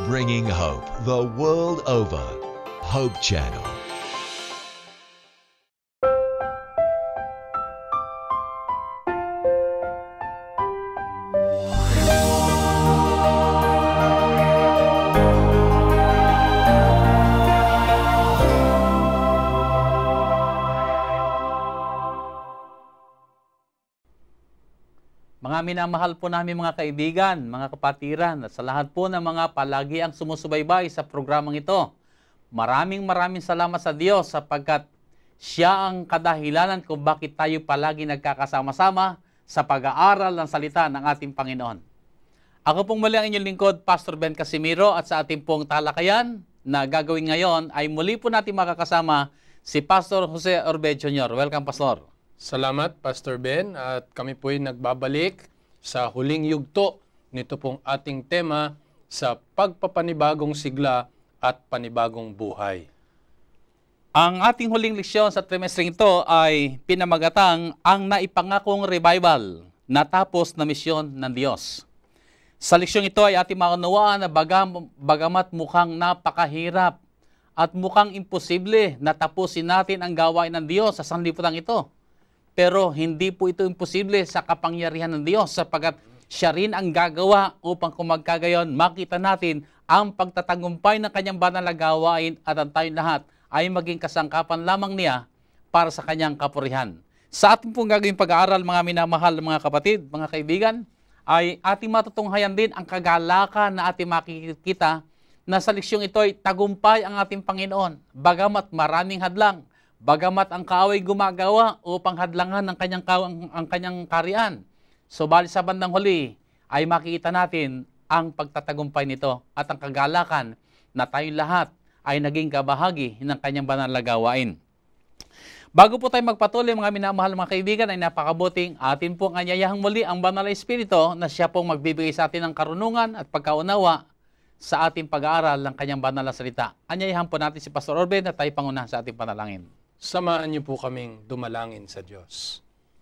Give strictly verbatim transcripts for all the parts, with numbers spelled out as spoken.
Bringing hope the world over. Hope Channel. Mga minamahal po namin mga kaibigan, mga kapatiran, at sa lahat po ng mga palagi ang sumusubaybay sa programang ito. Maraming maraming salamat sa Diyos sapagkat Siya ang kadahilanan kung bakit tayo palagi nagkakasama-sama sa pag-aaral ng salita ng ating Panginoon. Ako pong muli ang inyong lingkod, Pastor Ben Casimiro, at sa ating pong talakayan na gagawin ngayon ay muli po natin makakasama si Pastor Jose Orbe Junior Welcome, Pastor. Salamat, Pastor Ben, at kami po'y nagbabalik sa huling yugto nito pong ating tema sa pagpapanibagong sigla at panibagong buhay. Ang ating huling leksyon sa trimestring ito ay pinamagatang ang naipangakong revival, natapos na misyon ng Diyos. Sa leksyong ito ay ating maunawaan na bagam, bagamat mukhang napakahirap at mukhang imposible na tapusin natin ang gawain ng Diyos sa sanlibutan ito. Pero hindi po ito imposible sa kapangyarihan ng Diyos sapagkat Siya rin ang gagawa upang kung magkagayon makita natin ang pagtatagumpay ng Kanyang banal na gawain at ang tayong lahat ay maging kasangkapan lamang Niya para sa Kanyang kapurihan. Sa ating pong gagawing pag-aaral, mga minamahal, mga kapatid, mga kaibigan, ay ating matutunghayan din ang kagalakan na ating makikita na sa leksyong ito ay tagumpay ang ating Panginoon, bagamat maraming hadlang. Bagamat ang kaaway gumagawa upang hadlangan ang kanyang, ang, ang kanyang karian. Subalit sa bandang huli ay makikita natin ang pagtatagumpay nito at ang kagalakan na tayong lahat ay naging kabahagi ng kanyang banal na gawain. Bago po tayo magpatuloy, mga minamahal mga kaibigan, ay napakabuting atin pong anyayahang muli ang banal na Espiritu na Siya pong magbibigay sa atin ng karunungan at pagkaunawa sa ating pag-aaral ng kanyang banal na salita. Anyayahan po natin si Pastor Orbe na tayo pangunahan sa ating panalangin. Samahan niyo po kaming dumalangin sa Diyos.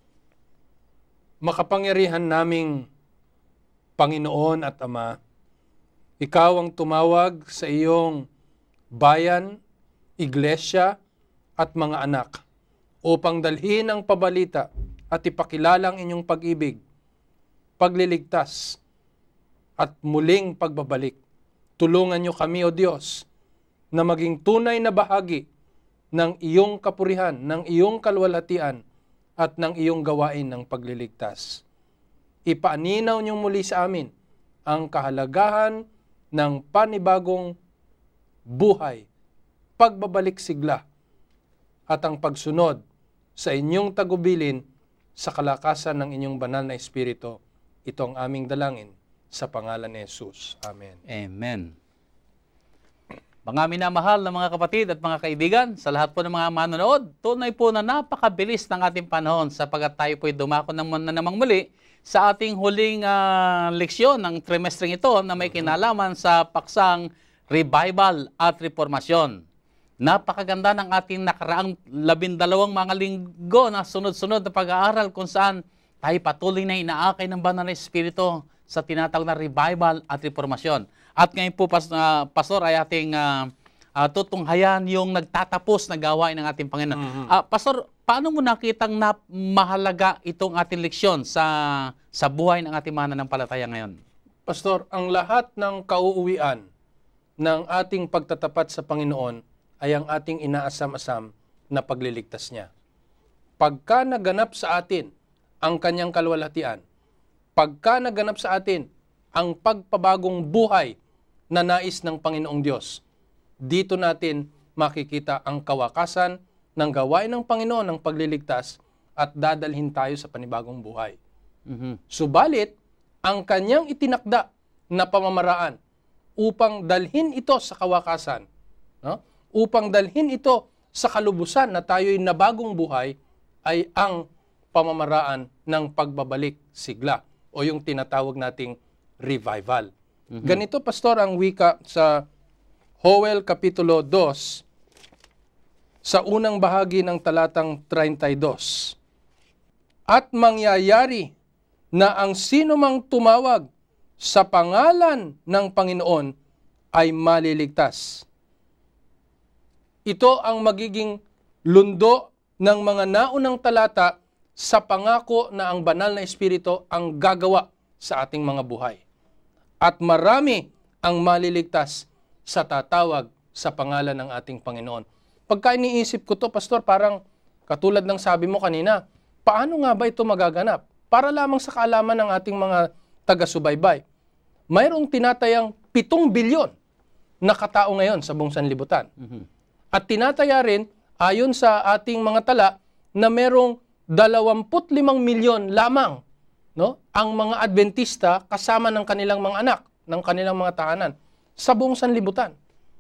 Makapangyarihan naming Panginoon at Ama, Ikaw ang tumawag sa iyong bayan, iglesia at mga anak upang dalhin ang pabalita at ipakilala ang inyong pag-ibig, pagliligtas at muling pagbabalik. Tulungan niyo kami, O Diyos, na maging tunay na bahagi ng iyong kapurihan, ng iyong kalwalhatian, at ng iyong gawain ng pagliligtas. Ipaaninaw niyong muli sa amin ang kahalagahan ng panibagong buhay, pagbabalik sigla, at ang pagsunod sa inyong tagubilin sa kalakasan ng inyong banal na Espiritu. Ito ang aming dalangin sa pangalan ni Jesus. Amen. Amen. Mga minamahal na mga kapatid at mga kaibigan, sa lahat po ng mga manonood, tunay po na napakabilis ng ating panahon sapagkat tayo po'y dumako naman na namang muli sa ating huling uh, leksyon ng trimestring ito na may kinalaman sa paksang revival at reformasyon. Napakaganda ng ating nakaraang labindalawang mga linggo na sunod-sunod na pag-aaral kung saan tayo patuloy na inaakay ng banal na Espiritu sa tinatawag na revival at reformasyon. At ngayon po, pas, uh, Pastor, ay ating uh, uh, tutunghayan yung nagtatapos na gawain ng ating Panginoon. Mm-hmm. uh, Pastor, paano mo nakitang na mahalaga itong ating leksyon sa, sa buhay ng ating mananampalataya ngayon? Pastor, ang lahat ng kauuwian ng ating pagtatapat sa Panginoon ay ang ating inaasam-asam na pagliligtas niya. Pagka naganap sa atin ang kanyang kalwalhatian, pagka naganap sa atin ang pagpabagong buhay na nais ng Panginoong Diyos, dito natin makikita ang kawakasan ng gawain ng Panginoon ng pagliligtas at dadalhin tayo sa panibagong buhay. Mm-hmm. Subalit, ang kanyang itinakda na pamamaraan upang dalhin ito sa kawakasan, no? Upang dalhin ito sa kalubusan na tayo'y nabagong buhay, ay ang pamamaraan ng pagbabalik sigla o yung tinatawag nating revival. Mm-hmm. Ganito, Pastor, ang wika sa Joel Kapitulo two, sa unang bahagi ng talatang thirty-two. At mangyayari na ang sino mang tumawag sa pangalan ng Panginoon ay maliligtas. Ito ang magiging lundo ng mga naunang talata sa pangako na ang banal na Espiritu ang gagawa sa ating mga buhay. At marami ang maliligtas sa tatawag sa pangalan ng ating Panginoon. Pagka iniisip ko to, Pastor, parang katulad ng sabi mo kanina, paano nga ba ito magaganap? Para lamang sa kaalaman ng ating mga taga-subaybay, mayroong tinatayang pitong bilyon na katao ngayon sa buong sanlibutan. Mhm. At tinataya rin, ayon sa ating mga tala, na merong dalawamput limang milyon lamang, no, ang mga Adventista kasama ng kanilang mga anak, ng kanilang mga tahanan, sa buong sanlibutan.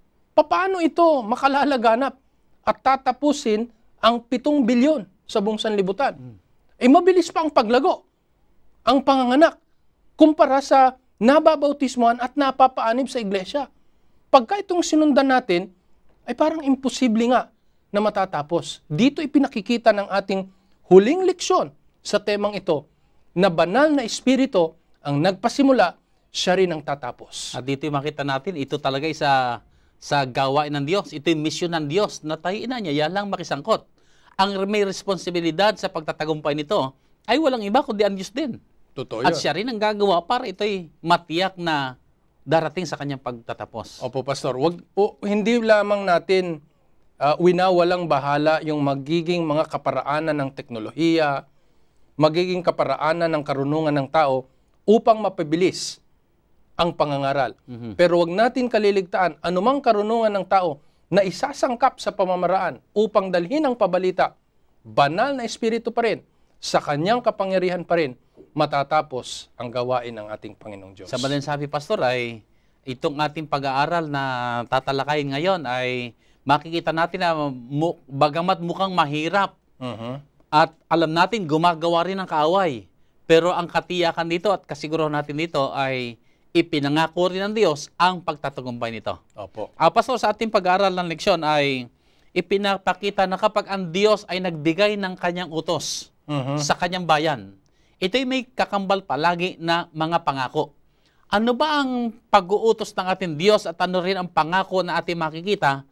Paano ito makalalaganap at tatapusin ang pitong bilyon sa buong sanlibutan? Eh mabilis pa ang paglago, ang panganganak, kumpara sa nababautismuhan at napapaanib sa iglesia. Pagka itong sinundan natin, ay parang imposible nga na matatapos. Dito ipinakikita ng ating huling leksyon sa temang ito na banal na Espiritu ang nagpasimula, siya rin ang tatapos. At dito yung makita natin, ito talaga sa sa gawain ng Diyos. Ito yung misyon ng Diyos na tayo ina niya, yan lang makisangkot. Ang may responsibilidad sa pagtatagumpay nito ay walang iba kundi ang Diyos din. Totoo At yun. siya rin ang gagawa para ito'y matiyak na darating sa kanyang pagtatapos. Opo, Pastor. Wag, o, hindi lamang natin uh, winawalang bahala yung magiging mga kaparaanan ng teknolohiya, magiging kaparaanan ng karunungan ng tao upang mapabilis ang pangangaral. Mhm. Pero wag natin kaliligtaan anumang karunungan ng tao na isasangkap sa pamamaraan upang dalhin ang pabalita, banal na Espiritu pa rin, sa kanyang kapangyarihan pa rin, matatapos ang gawain ng ating Panginoong Diyos. Sa madaling sabi, Pastor, ay itong ating pag-aaral na tatalakayin ngayon ay makikita natin na mu- bagamat mukhang mahirap Mhm. at alam natin gumagawa rin ng kaaway. Pero ang katiyakan dito at kasiguruhan natin dito ay ipinangako rin ng Diyos ang pagtatagumpay nito. Opo. Ah, Pastor, sa ating pag-aaral ng leksyon ay ipinapakita na kapag ang Diyos ay nagbigay ng kanyang utos Mhm. sa kanyang bayan, ito'y may kakambal palagi na mga pangako. Ano ba ang pag-uutos ng ating Diyos at ano rin ang pangako na ating makikita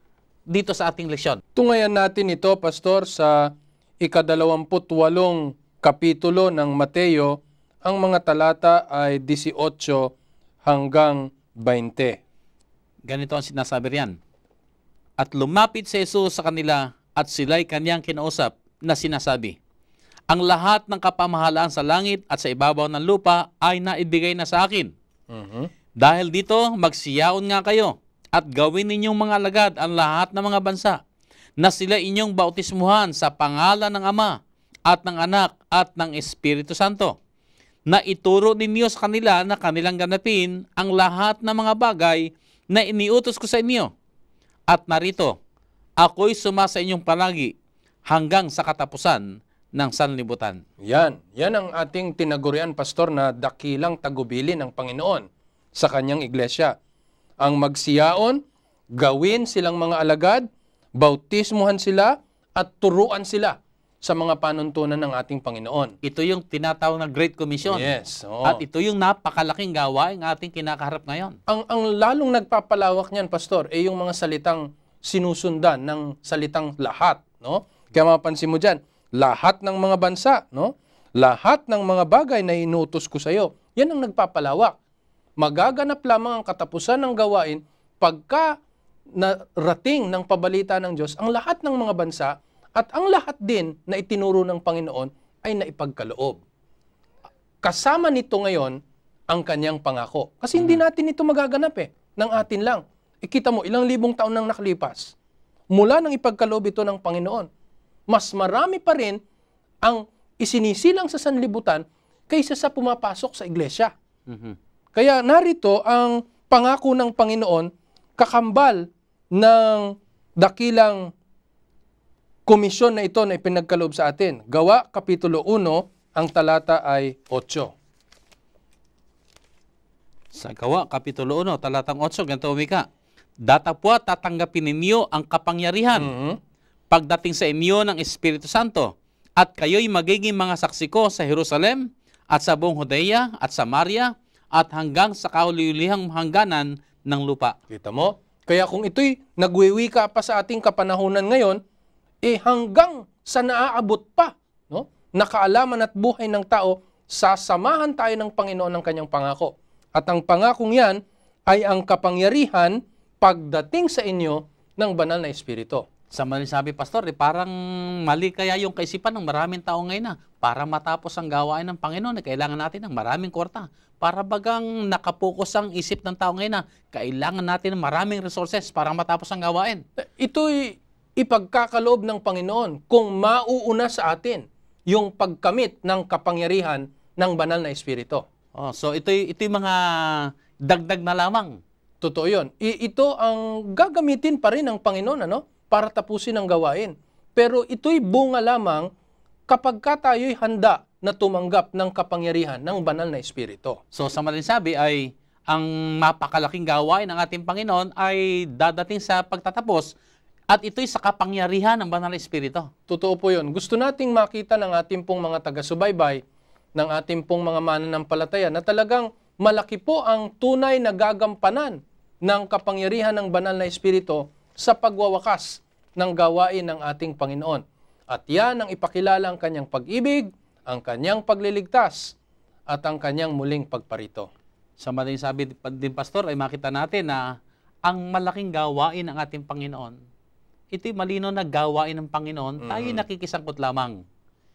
dito sa ating leksyon? Tungayan natin ito, Pastor, sa ikadalawamput walong kapitulo ng Mateo. Ang mga talata ay eighteen hanggang twenty. Ganito ang sinasabi riyan. At lumapit si Jesus sa kanila at sila'y kanyang kinausap na sinasabi, ang lahat ng kapamahalaan sa langit at sa ibabaw ng lupa ay naibigay na sa akin. Mhm. Dahil dito, magsiyaon nga kayo at gawin ninyong mga alagad ang lahat ng mga bansa na sila inyong bautismuhan sa pangalan ng Ama at ng Anak at ng Espiritu Santo, na ituro ninyo sa kanila na kanilang ganapin ang lahat ng mga bagay na iniutos ko sa inyo. At narito, ako'y suma sa inyong palagi hanggang sa katapusan ng sanlibutan. Yan. Yan ang ating tinagurian, Pastor, na dakilang tagubilin ng Panginoon sa kanyang iglesia. Ang magsiyaon, gawin silang mga alagad, bautismuhan sila, at turuan sila sa mga panuntunan ng ating Panginoon. Ito yung tinatawag na Great Commission. Yes. Oo. At ito yung napakalaking gawain ating kinakaharap ngayon. Ang, ang lalong nagpapalawak niyan, Pastor, ay yung mga salitang sinusundan ng salitang lahat. No? Kaya mapansin mo dyan, lahat ng mga bansa, no? Lahat ng mga bagay na inutos ko sa iyo, yan ang nagpapalawak. Magaganap lamang ang katapusan ng gawain pagka narating ng pabalita ng Diyos ang lahat ng mga bansa at ang lahat din na itinuro ng Panginoon ay naipagkaloob. Kasama nito ngayon ang kanyang pangako. Kasi hindi natin ito magaganap eh, ng atin lang. Ikita mo, ilang libong taon nang nakalipas. Mula nang ipagkaloob ito ng Panginoon, mas marami pa rin ang isinisilang sa sanlibutan kaysa sa pumapasok sa iglesia. Mhm. Kaya narito ang pangako ng Panginoon, kakambal ng dakilang komisyon na ito na ipinagkaloob sa atin. Gawa, Kapitulo one, ang talata ay eight. Sa Gawa, Kapitulo one, talatang eight, ganito umika. Datapwa tatanggapin ninyo ang kapangyarihan Mhm. pagdating sa inyo ng Espiritu Santo, at kayo'y magiging mga saksi ko sa Jerusalem at sa buong Judea at Samaria at hanggang sa kahuli-hulihang hangganan ng lupa. Kita mo? Kaya kung ito'y nagwiwika pa sa ating kapanahunan ngayon, eh hanggang sa naaabot pa, no? Nakaalaman at buhay ng tao, sasamahan tayo ng Panginoon ng kanyang pangako. At ang pangakong yan ay ang kapangyarihan pagdating sa inyo ng banal na Espiritu. Sa mali sabi, Pastor, eh, parang mali kaya yung kaisipan ng maraming tao ngayon na para matapos ang gawain ng Panginoon, eh, kailangan natin ng maraming kwarta. Para bagang nakapokus ang isip ng tao ngayon na kailangan natin ng maraming resources para matapos ang gawain. Ito'y ipagkakaloob ng Panginoon kung mauuna sa atin yung pagkamit ng kapangyarihan ng banal na Espiritu. Oh, so ito'y, ito'y mga dagdag na lamang. Totoo yun. I- ito ang gagamitin pa rin ng Panginoon, ano, para tapusin ang gawain. Pero ito'y bunga lamang kapag ka tayo'y handa na tumanggap ng kapangyarihan ng banal na Espiritu. So sa madaling sabi ay ang mapakalaking gawain ng ating Panginoon ay dadating sa pagtatapos at ito'y sa kapangyarihan ng banal na Espiritu. Totoo po yun. Gusto nating makita ng ating pong mga taga-subaybay, ng ating pong mga mananampalataya na talagang malaki po ang tunay na gagampanan ng kapangyarihan ng banal na Espiritu sa pagwawakas ng gawain ng ating Panginoon. At yan ang ipakilala ang kanyang pag-ibig, ang kanyang pagliligtas, at ang kanyang muling pagparito. Sa madaling sabi din, Pastor, ay makita natin na ang malaking gawain ng ating Panginoon, ito'y malino na gawain ng Panginoon, tayo Mm. nakikisangkot lamang.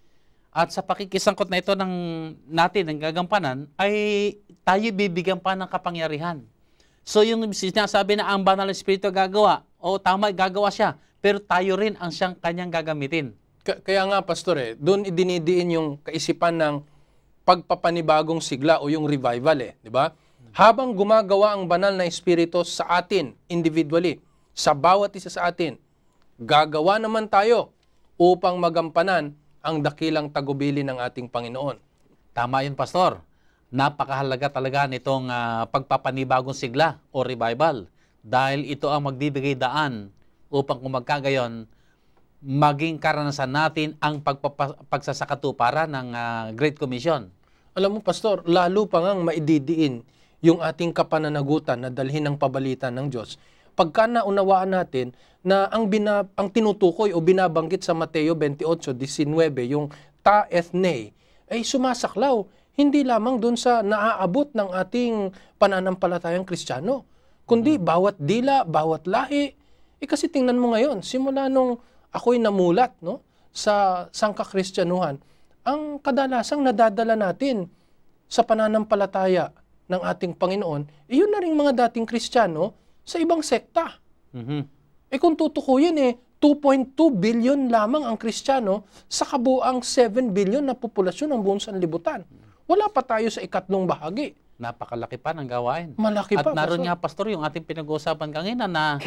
At sa pakikisangkot na ito ng natin, ng gagampanan, ay tayo bibigyan pa ng kapangyarihan. So yung sinasabi na ang banal na Espiritu gagawa, o tama, gagawa siya, pero tayo rin ang siyang kanyang gagamitin. K- Kaya nga, Pastor, eh, doon idinidiin yung kaisipan ng pagpapanibagong sigla o yung revival, eh, di ba? Habang gumagawa ang banal na Espiritu sa atin, individually, sa bawat isa sa atin, gagawa naman tayo upang magampanan ang dakilang tagubili ng ating Panginoon. Tama yun, Pastor. Napakahalaga talaga nitong ah, pagpapanibagong sigla o revival dahil ito ang magbibigay daan upang kung magkagayon, maging karanasan natin ang pagpapa- pagsasakatuparan ng ah, Great Commission. Alam mo, Pastor, lalo pa ngang maididiin yung ating kapananagutan na dalhin ng pabalitan ng Diyos. Pagka naunawaan natin na ang, bina, ang tinutukoy o binabanggit sa Mateo twenty-eight nineteen, yung ta ethne, ay sumasaklaw hindi lamang dun sa naaabot ng ating pananampalatayang Kristiyano, kundi bawat dila, bawat lahi. Eh kasi tingnan mo ngayon, simula nung ako'y namulat, no, sa sangkakristyanuhan, ang kadalasang nadadala natin sa pananampalataya ng ating Panginoon, eh yun na rin mga dating Kristiyano sa ibang sekta. Mhm. Eh kung tutukuyin, eh, two point two billion lamang ang Kristiyano sa kabuang seven billion na populasyon ng buong sanlibutan. Wala pa tayo sa ikatlong bahagi. Napakalaki pa ng gawain. Malaki At pa. naroon Pastor. nga, Pastor, yung ating pinag-uusapan kanina na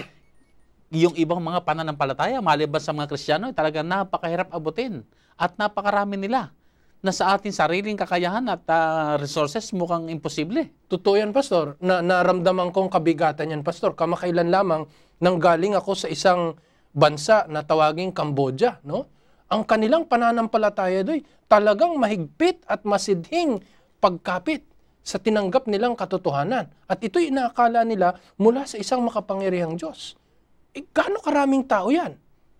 yung ibang mga pananampalataya, maliban sa mga Kristiyano, talaga napakahirap abutin. At napakarami nila na sa ating sariling kakayahan at ah, resources mukhang imposible. Totoo yan, Pastor. Na naramdaman kong kabigatan yan, Pastor. Kamakailan lamang nang galing ako sa isang bansa na tawaging Cambodia, no? Ang kanilang pananampalataya doy talagang mahigpit at masidhing pagkapit sa tinanggap nilang katotohanan. At ito'y inaakala nila mula sa isang makapangyarihang Diyos. Eh, gaano karaming tao yan?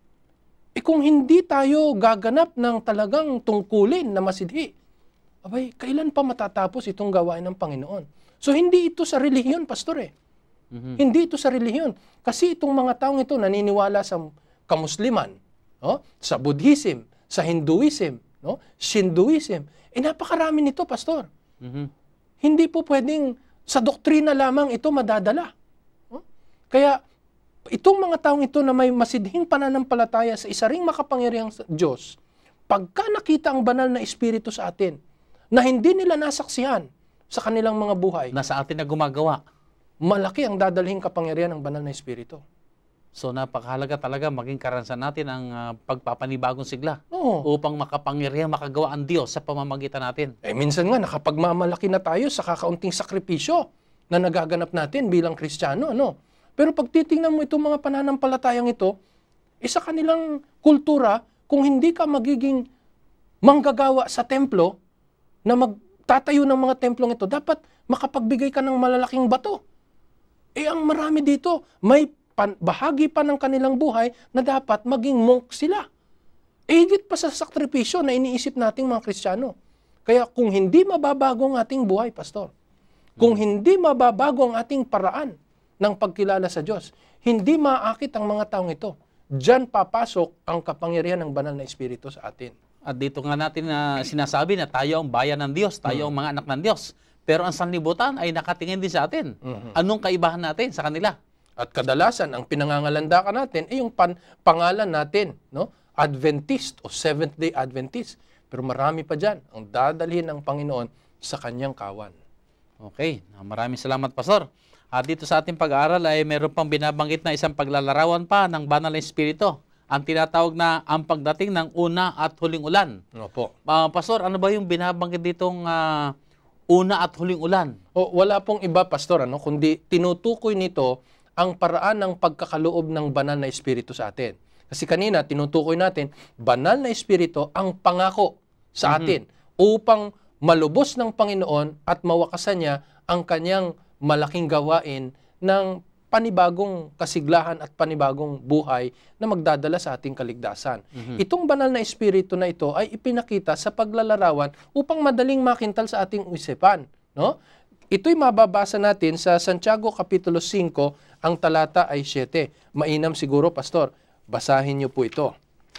Eh, kung hindi tayo gaganap ng talagang tungkulin na masidhi, abay, kailan pa matatapos itong gawain ng Panginoon? So, hindi ito sa relihiyon, Pastor, eh. Mhm. Hindi ito sa relihiyon. Kasi itong mga taong ito naniniwala sa kamusliman, no? Sa Buddhism, sa Hinduism, no? Shinduism. Eh, napakarami nito, Pastor. Mhm. Hindi po pwedeng sa doktrina lamang ito madadala. No? Kaya, itong mga taong ito na may masidhing pananampalataya sa isa ring makapangyarihang Diyos, pagka nakita ang banal na Espiritu sa atin, na hindi nila nasaksihan sa kanilang mga buhay, Nasa atin na gumagawa. malaki ang dadalhin kapangyarihan ng banal na Espiritu. So napakahalaga talaga maging karanasan natin ang ah, pagpapanibagong sigla Oo. upang makapangyarihan makagawa ang Diyos sa pamamagitan natin. Eh, minsan nga, nakapagmamalaki na tayo sa kakaunting sakripisyo na nagaganap natin bilang Kristiyano, ano? Pero pag titingnan mo itong mga pananampalatayang ito, isa kanilang kultura, kung hindi ka magiging manggagawa sa templo, na magtatayo ng mga templong ito, dapat makapagbigay ka ng malalaking bato. Eh, ang marami dito, may pan- bahagi pa ng kanilang buhay na dapat maging monk sila. Eh, higit pa sa sakripisyo na iniisip nating mga Kristiyano. Kaya kung hindi mababago ang ating buhay, Pastor, kung hindi mababago ang ating paraan ng pagkilala sa Diyos, hindi maakit ang mga taong ito. Diyan papasok ang kapangyarihan ng banal na Espiritu sa atin. At dito nga natin na sinasabi na tayo ang bayan ng Diyos, tayo ang mga anak ng Diyos. Pero ang sanlibutan ay nakatingin din sa atin. Mhm. Anong kaibahan natin sa kanila? At kadalasan, ang pinangangalandakan natin ay yung pan- pangalan natin, no? Adventist o Seventh-day Adventist. Pero marami pa dyan ang dadalhin ng Panginoon sa kanyang kawan. Okay, maraming salamat, Pastor. At dito sa ating pag-aaral ay meron pang binabanggit na isang paglalarawan pa ng banal na Espiritu. Ang tinatawag na ang pagdating ng una at huling ulan. Opo. Uh, Pastor, ano ba yung binabanggit ditong uh, una at huling ulan? O, wala pong iba, Pastor, ano? Kundi tinutukoy nito ang paraan ng pagkakaloob ng banal na Espiritu sa atin. Kasi kanina, tinutukoy natin, banal na Espiritu ang pangako sa atin upang malubos ng Panginoon at mawakasan niya ang kanyang malaking gawain ng panibagong kasiglahan at panibagong buhay na magdadala sa ating kaligtasan. Mhm. Itong banal na Espiritu na ito ay ipinakita sa paglalarawan upang madaling makintal sa ating isipan. No? Ito'y mababasa natin sa Santiago Kapitulo five, ang talata ay siyete. Mainam siguro, Pastor, basahin niyo po ito.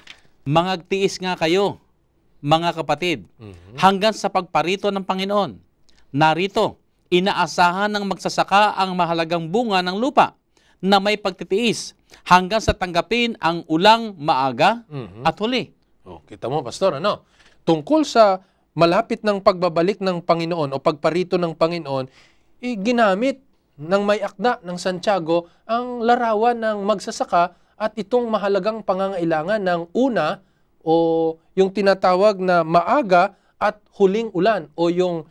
Mangagtiis nga kayo, mga kapatid, hanggang sa pagparito ng Panginoon. Narito, inaasahan ng magsasaka ang mahalagang bunga ng lupa na may pagtitiis hanggang sa tanggapin ang ulang maaga Mhm. at huli. Oh, kita mo, Pastor, ano? Tungkol sa malapit ng pagbabalik ng Panginoon o pagparito ng Panginoon, eh, ginamit ng may akda ng Santiago ang larawan ng magsasaka at itong mahalagang pangangailangan ng una o yung tinatawag na maaga at huling ulan o yung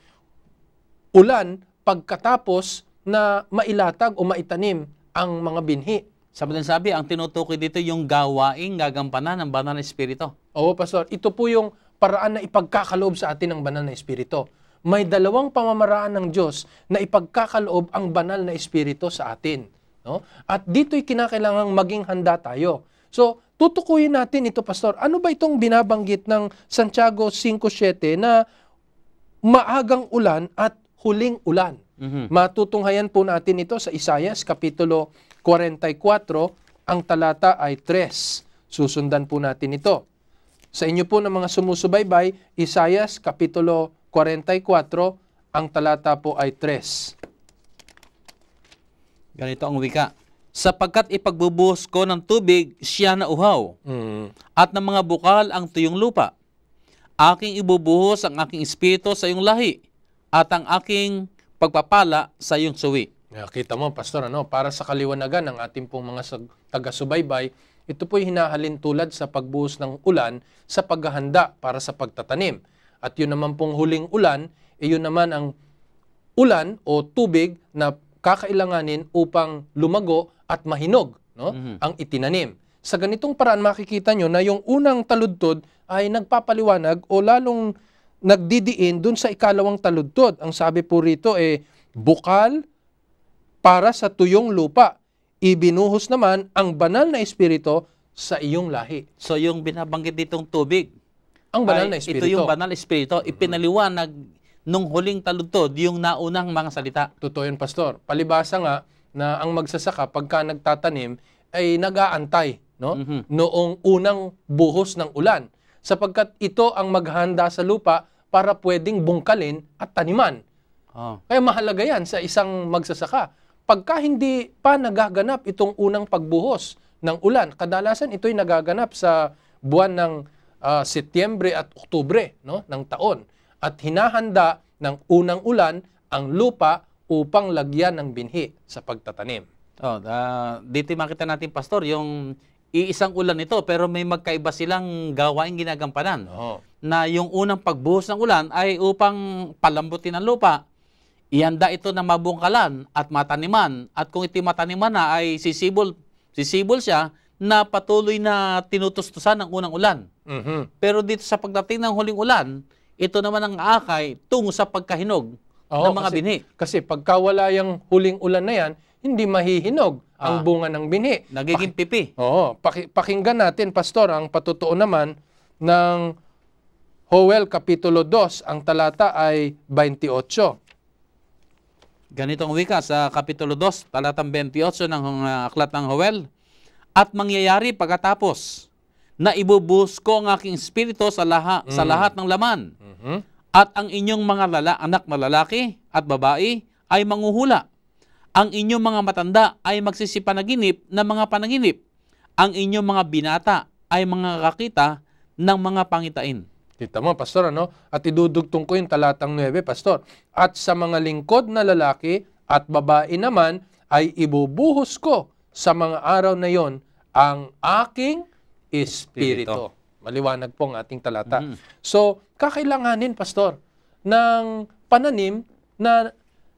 ulan pagkatapos na mailatag o maitanim ang mga binhi. Sabi ng sabi, ang tinutukoy dito yung gawaing gagampanan ng banal na Espiritu. Oo, Pastor. Ito po yung paraan na ipagkakaloob sa atin ng banal na Espiritu. May dalawang pamamaraan ng Diyos na ipagkakaloob ang banal na Espiritu sa atin. No? At dito'y kinakailangang maging handa tayo. So, tutukuyin natin ito, Pastor. Ano ba itong binabanggit ng Santiago five seven na maagang ulan at huling ulan? Mhm. Matutunghayan po natin ito sa Isaias Kapitulo forty-four, ang talata ay three. Susundan po natin ito. Sa inyo po ng mga sumusubaybay, Isaias Kapitulo forty-four, ang talata po ay three. Ganito ang wika. Sapagkat ipagbubuhos ko ng tubig, siya na uhaw, Mm. at ng mga bukal ang tuyong lupa. Aking ibubuhos ang aking espiritu sa iyong lahi, at ang aking pagpapala sa iyong suwi. Kita mo, Pastor, ano, para sa kaliwanagan ng ating pong mga sag- taga-subaybay, ito po'y hinahalin tulad sa pagbuhos ng ulan sa paghahanda para sa pagtatanim. At yun naman pong huling ulan, eh yun naman ang ulan o tubig na kakailanganin upang lumago at mahinog, no? Mhm. ang itinanim. Sa ganitong paraan makikita nyo na yung unang taludtod ay nagpapaliwanag o lalong nagdidiin dun sa ikalawang taludtod. Ang sabi po rito eh, bukal para sa tuyong lupa. Ibinuhos naman ang banal na Espiritu sa iyong lahi. So yung binabanggit ditong tubig, Ang banal ay na Espiritu. ito yung banal na Espiritu, ipinaliwanag nung huling taludtod yung naunang mga salita. Totoo yun, Pastor. Palibasa nga na ang magsasaka pagka nagtatanim ay nag-aantay, no? Mhm. Noong unang buhos ng ulan. Sapagkat ito ang maghahanda sa lupa para pwedeng bungkalin at taniman. Oh. Kaya mahalaga yan sa isang magsasaka. Pagka hindi pa nagaganap itong unang pagbuhos ng ulan, kadalasan ito'y nagaganap sa buwan ng ah, Setyembre at Oktubre, no, ng taon. At hinahanda ng unang ulan ang lupa upang lagyan ng binhi sa pagtatanim. Oh, ah, dito makita natin, Pastor, yung iisang ulan nito pero may magkaiba silang gawaing ginagampanan. Oo. Na yung unang pagbuhos ng ulan ay upang palambutin ang lupa, ihanda ito na mabungkalan at mataniman. At kung iti mataniman na ay sisibol, sisibol siya na patuloy na tinutustusan ng unang ulan. Mhm. Pero dito sa pagdating ng huling ulan, ito naman ang akay tungo sa pagkahinog Oo, ng mga kasi, binhi. Kasi pagka wala yung huling ulan na yan, hindi mahihinog ang Ah. bunga ng binhi. Nagiging pipi. Oo, paki- pakinggan natin, Pastor, ang patutuo naman ng Joel Kapitulo two, ang talata ay twenty-eight. Ganitong wika sa Kapitulo two, talatang twenty-eight ng uh, aklat ng Joel. At mangyayari pagkatapos na ibubuhos ko ang aking espiritu sa, laha, sa lahat ng laman. Mhm. At ang inyong mga lala, anak na lalaki at babae ay manguhula. Ang inyong mga matanda ay magsisipanaginip ng mga panaginip. Ang inyong mga binata ay mga kakita ng mga pangitain. Kita mo, Pastor, ano? At idudugtong ko yung talatang nine, Pastor. At sa mga lingkod na lalaki at babae naman ay ibubuhos ko sa mga araw na yon ang aking espiritu. Maliwanag po ang ating talata. Mhm. So, kakailanganin, Pastor, ng pananim na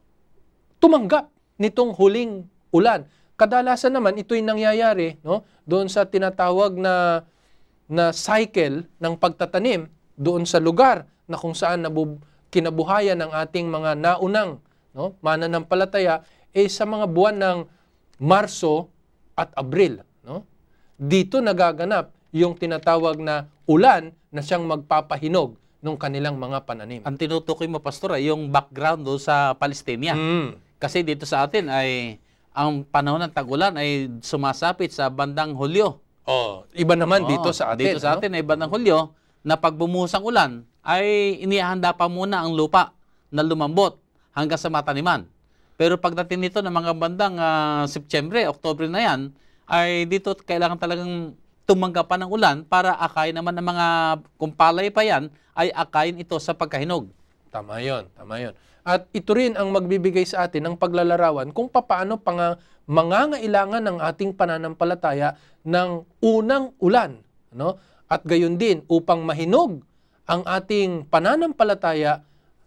tumanggap nitong huling ulan. Kadalasan naman ito'y nangyayari, no, doon sa tinatawag na na cycle ng pagtatanim doon sa lugar na kung saan nabu, kinabuhayan ng ating mga naunang, no, mananampalataya eh sa mga buwan ng Marso at Abril, no. Dito nagaganap yung tinatawag na ulan na siyang magpapahinog ng kanilang mga pananim. Ang tinutukoy mo, Pastor, ay yung background doon sa Palestina. Mm. Kasi dito sa atin ay ang panahon ng tag-ulan ay sumasapit sa bandang Hulyo. Oh, iba naman Oo, dito sa atin. Dito sa no? atin ay bandang Hulyo na pag bumuhos ang ulan ay inihanda pa muna ang lupa na lumambot hanggang sa mataniman. Pero pagdating nito ng mga bandang uh, Setyembre, Oktubre na yan, ay dito kailangan talagang tumanggap pa ng ulan para akayin naman ng mga kumpalay pa yan ay akayin ito sa pagkahinog. Tama yun, tama yun. At ito rin ang magbibigay sa atin ng paglalarawan kung paano pang mangangailangan ng ating pananampalataya ng unang ulan. No? At gayon din, upang mahinog ang ating pananampalataya,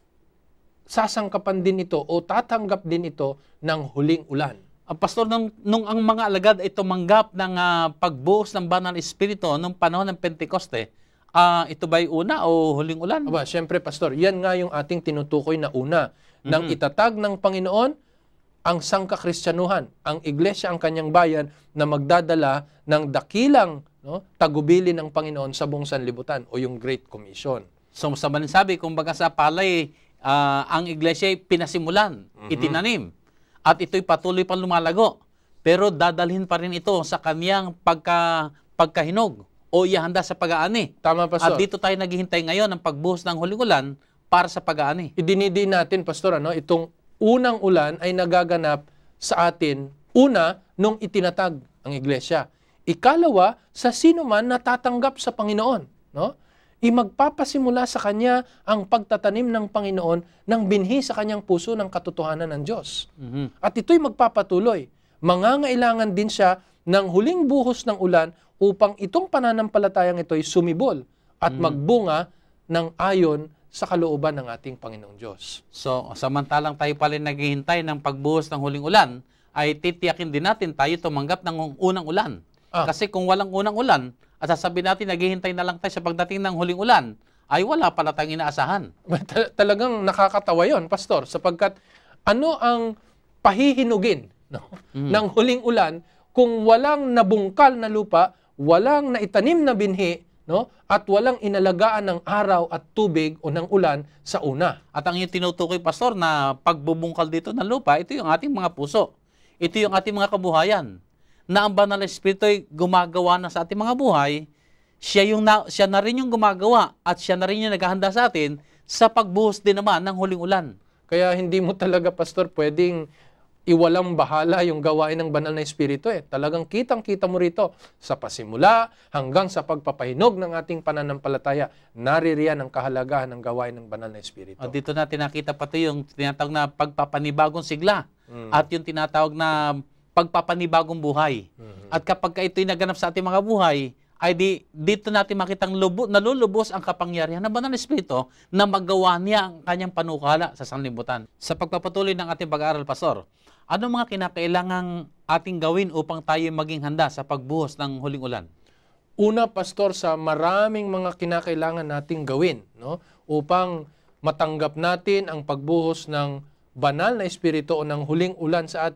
sasangkapan din ito o tatanggap din ito ng huling ulan. Ang pastor, nung, nung ang mga alagad ay tumanggap ng uh, pagbuhos ng banal espiritu nung panahon ng Pentecoste, uh, ito ba'y una o huling ulan? Aba, syempre, Pastor, yan nga yung ating tinutukoy na una. Mhm. Nang itatag ng Panginoon ang sangkakristyanuhan, ang iglesia, ang kanyang bayan, na magdadala ng dakilang, no, tagubili ng Panginoon sa buong sanlibutan o yung Great Commission. So sa sabi, kumbaga sa palay, uh, ang iglesia ay pinasimulan, Mhm. itinanim, at ito'y patuloy pang lumalago. Pero dadalhin pa rin ito sa kaniyang pagka, pagkahinog o ihanda sa pag-aani. Tama, Pastor. At dito tayo naghihintay ngayon ng pagbuhos ng huling ulan para sa pag-aani. Idinidiin natin, Pastor, ano, itong unang ulan ay nagaganap sa atin, una, nung itinatag ang iglesia. Ikalawa, sa sino man natatanggap sa Panginoon. No? Imagpapasimula sa kanya ang pagtatanim ng Panginoon ng binhi sa kanyang puso ng katotohanan ng Diyos. Mhm. At ito'y magpapatuloy. Mangangailangan din siya ng huling buhos ng ulan upang itong pananampalatayang ito'y sumibol at magbunga ng ayon sa kalooban ng ating Panginoong Diyos. So, samantalang tayo pala naghihintay ng pagbuhos ng huling ulan, ay titiyakin din natin tayo tumanggap ng unang ulan. Ah. Kasi kung walang unang ulan, at sasabihin natin naghihintay na lang tayo sa pagdating ng huling ulan, ay wala pala tayong inaasahan. Tal- talagang nakakatawa yon, Pastor, sapagkat ano ang pahihinugin, no, ng huling ulan kung walang nabungkal na lupa, walang naitanim na binhi, no, at walang inalagaan ng araw at tubig o ng ulan sa una. At ang yung tinutukoy, Pastor, na pagbubungkal dito ng lupa, ito yung ating mga puso. Ito yung ating mga kabuhayan. Na ang banal na espiritu ay gumagawa na sa ating mga buhay, siya, yung na, siya na rin yung gumagawa at siya na rin yung naghahanda sa atin sa pagbuhos din naman ng huling ulan. Kaya hindi mo talaga, Pastor, pwedeng iwalang bahala yung gawain ng banal na espiritu. Eh. Talagang kitang-kita mo rito sa pasimula hanggang sa pagpapahinog ng ating pananampalataya. Naririyan ang kahalagahan ng gawain ng banal na espiritu. At dito natin nakita pati yung tinatawag na pagpapanibagong sigla Mm. at yung tinatawag na pagpapanibagong buhay. Mhm. At kapag ka ito'y naganap sa ating mga buhay, ay di, dito natin makitang lubo, nalulubos ang kapangyarihan ng banal na espiritu na magawa niya ang kanyang panukala sa sanlibutan. Sa pagpapatuloy ng ating pag-aaral, Pastor, ano mga kinakailangang ating gawin upang tayo maging handa sa pagbuhos ng huling ulan? Una, Pastor, sa maraming mga kinakailangan nating gawin, no, upang matanggap natin ang pagbuhos ng banal na espiritu o ng huling ulan sa atin,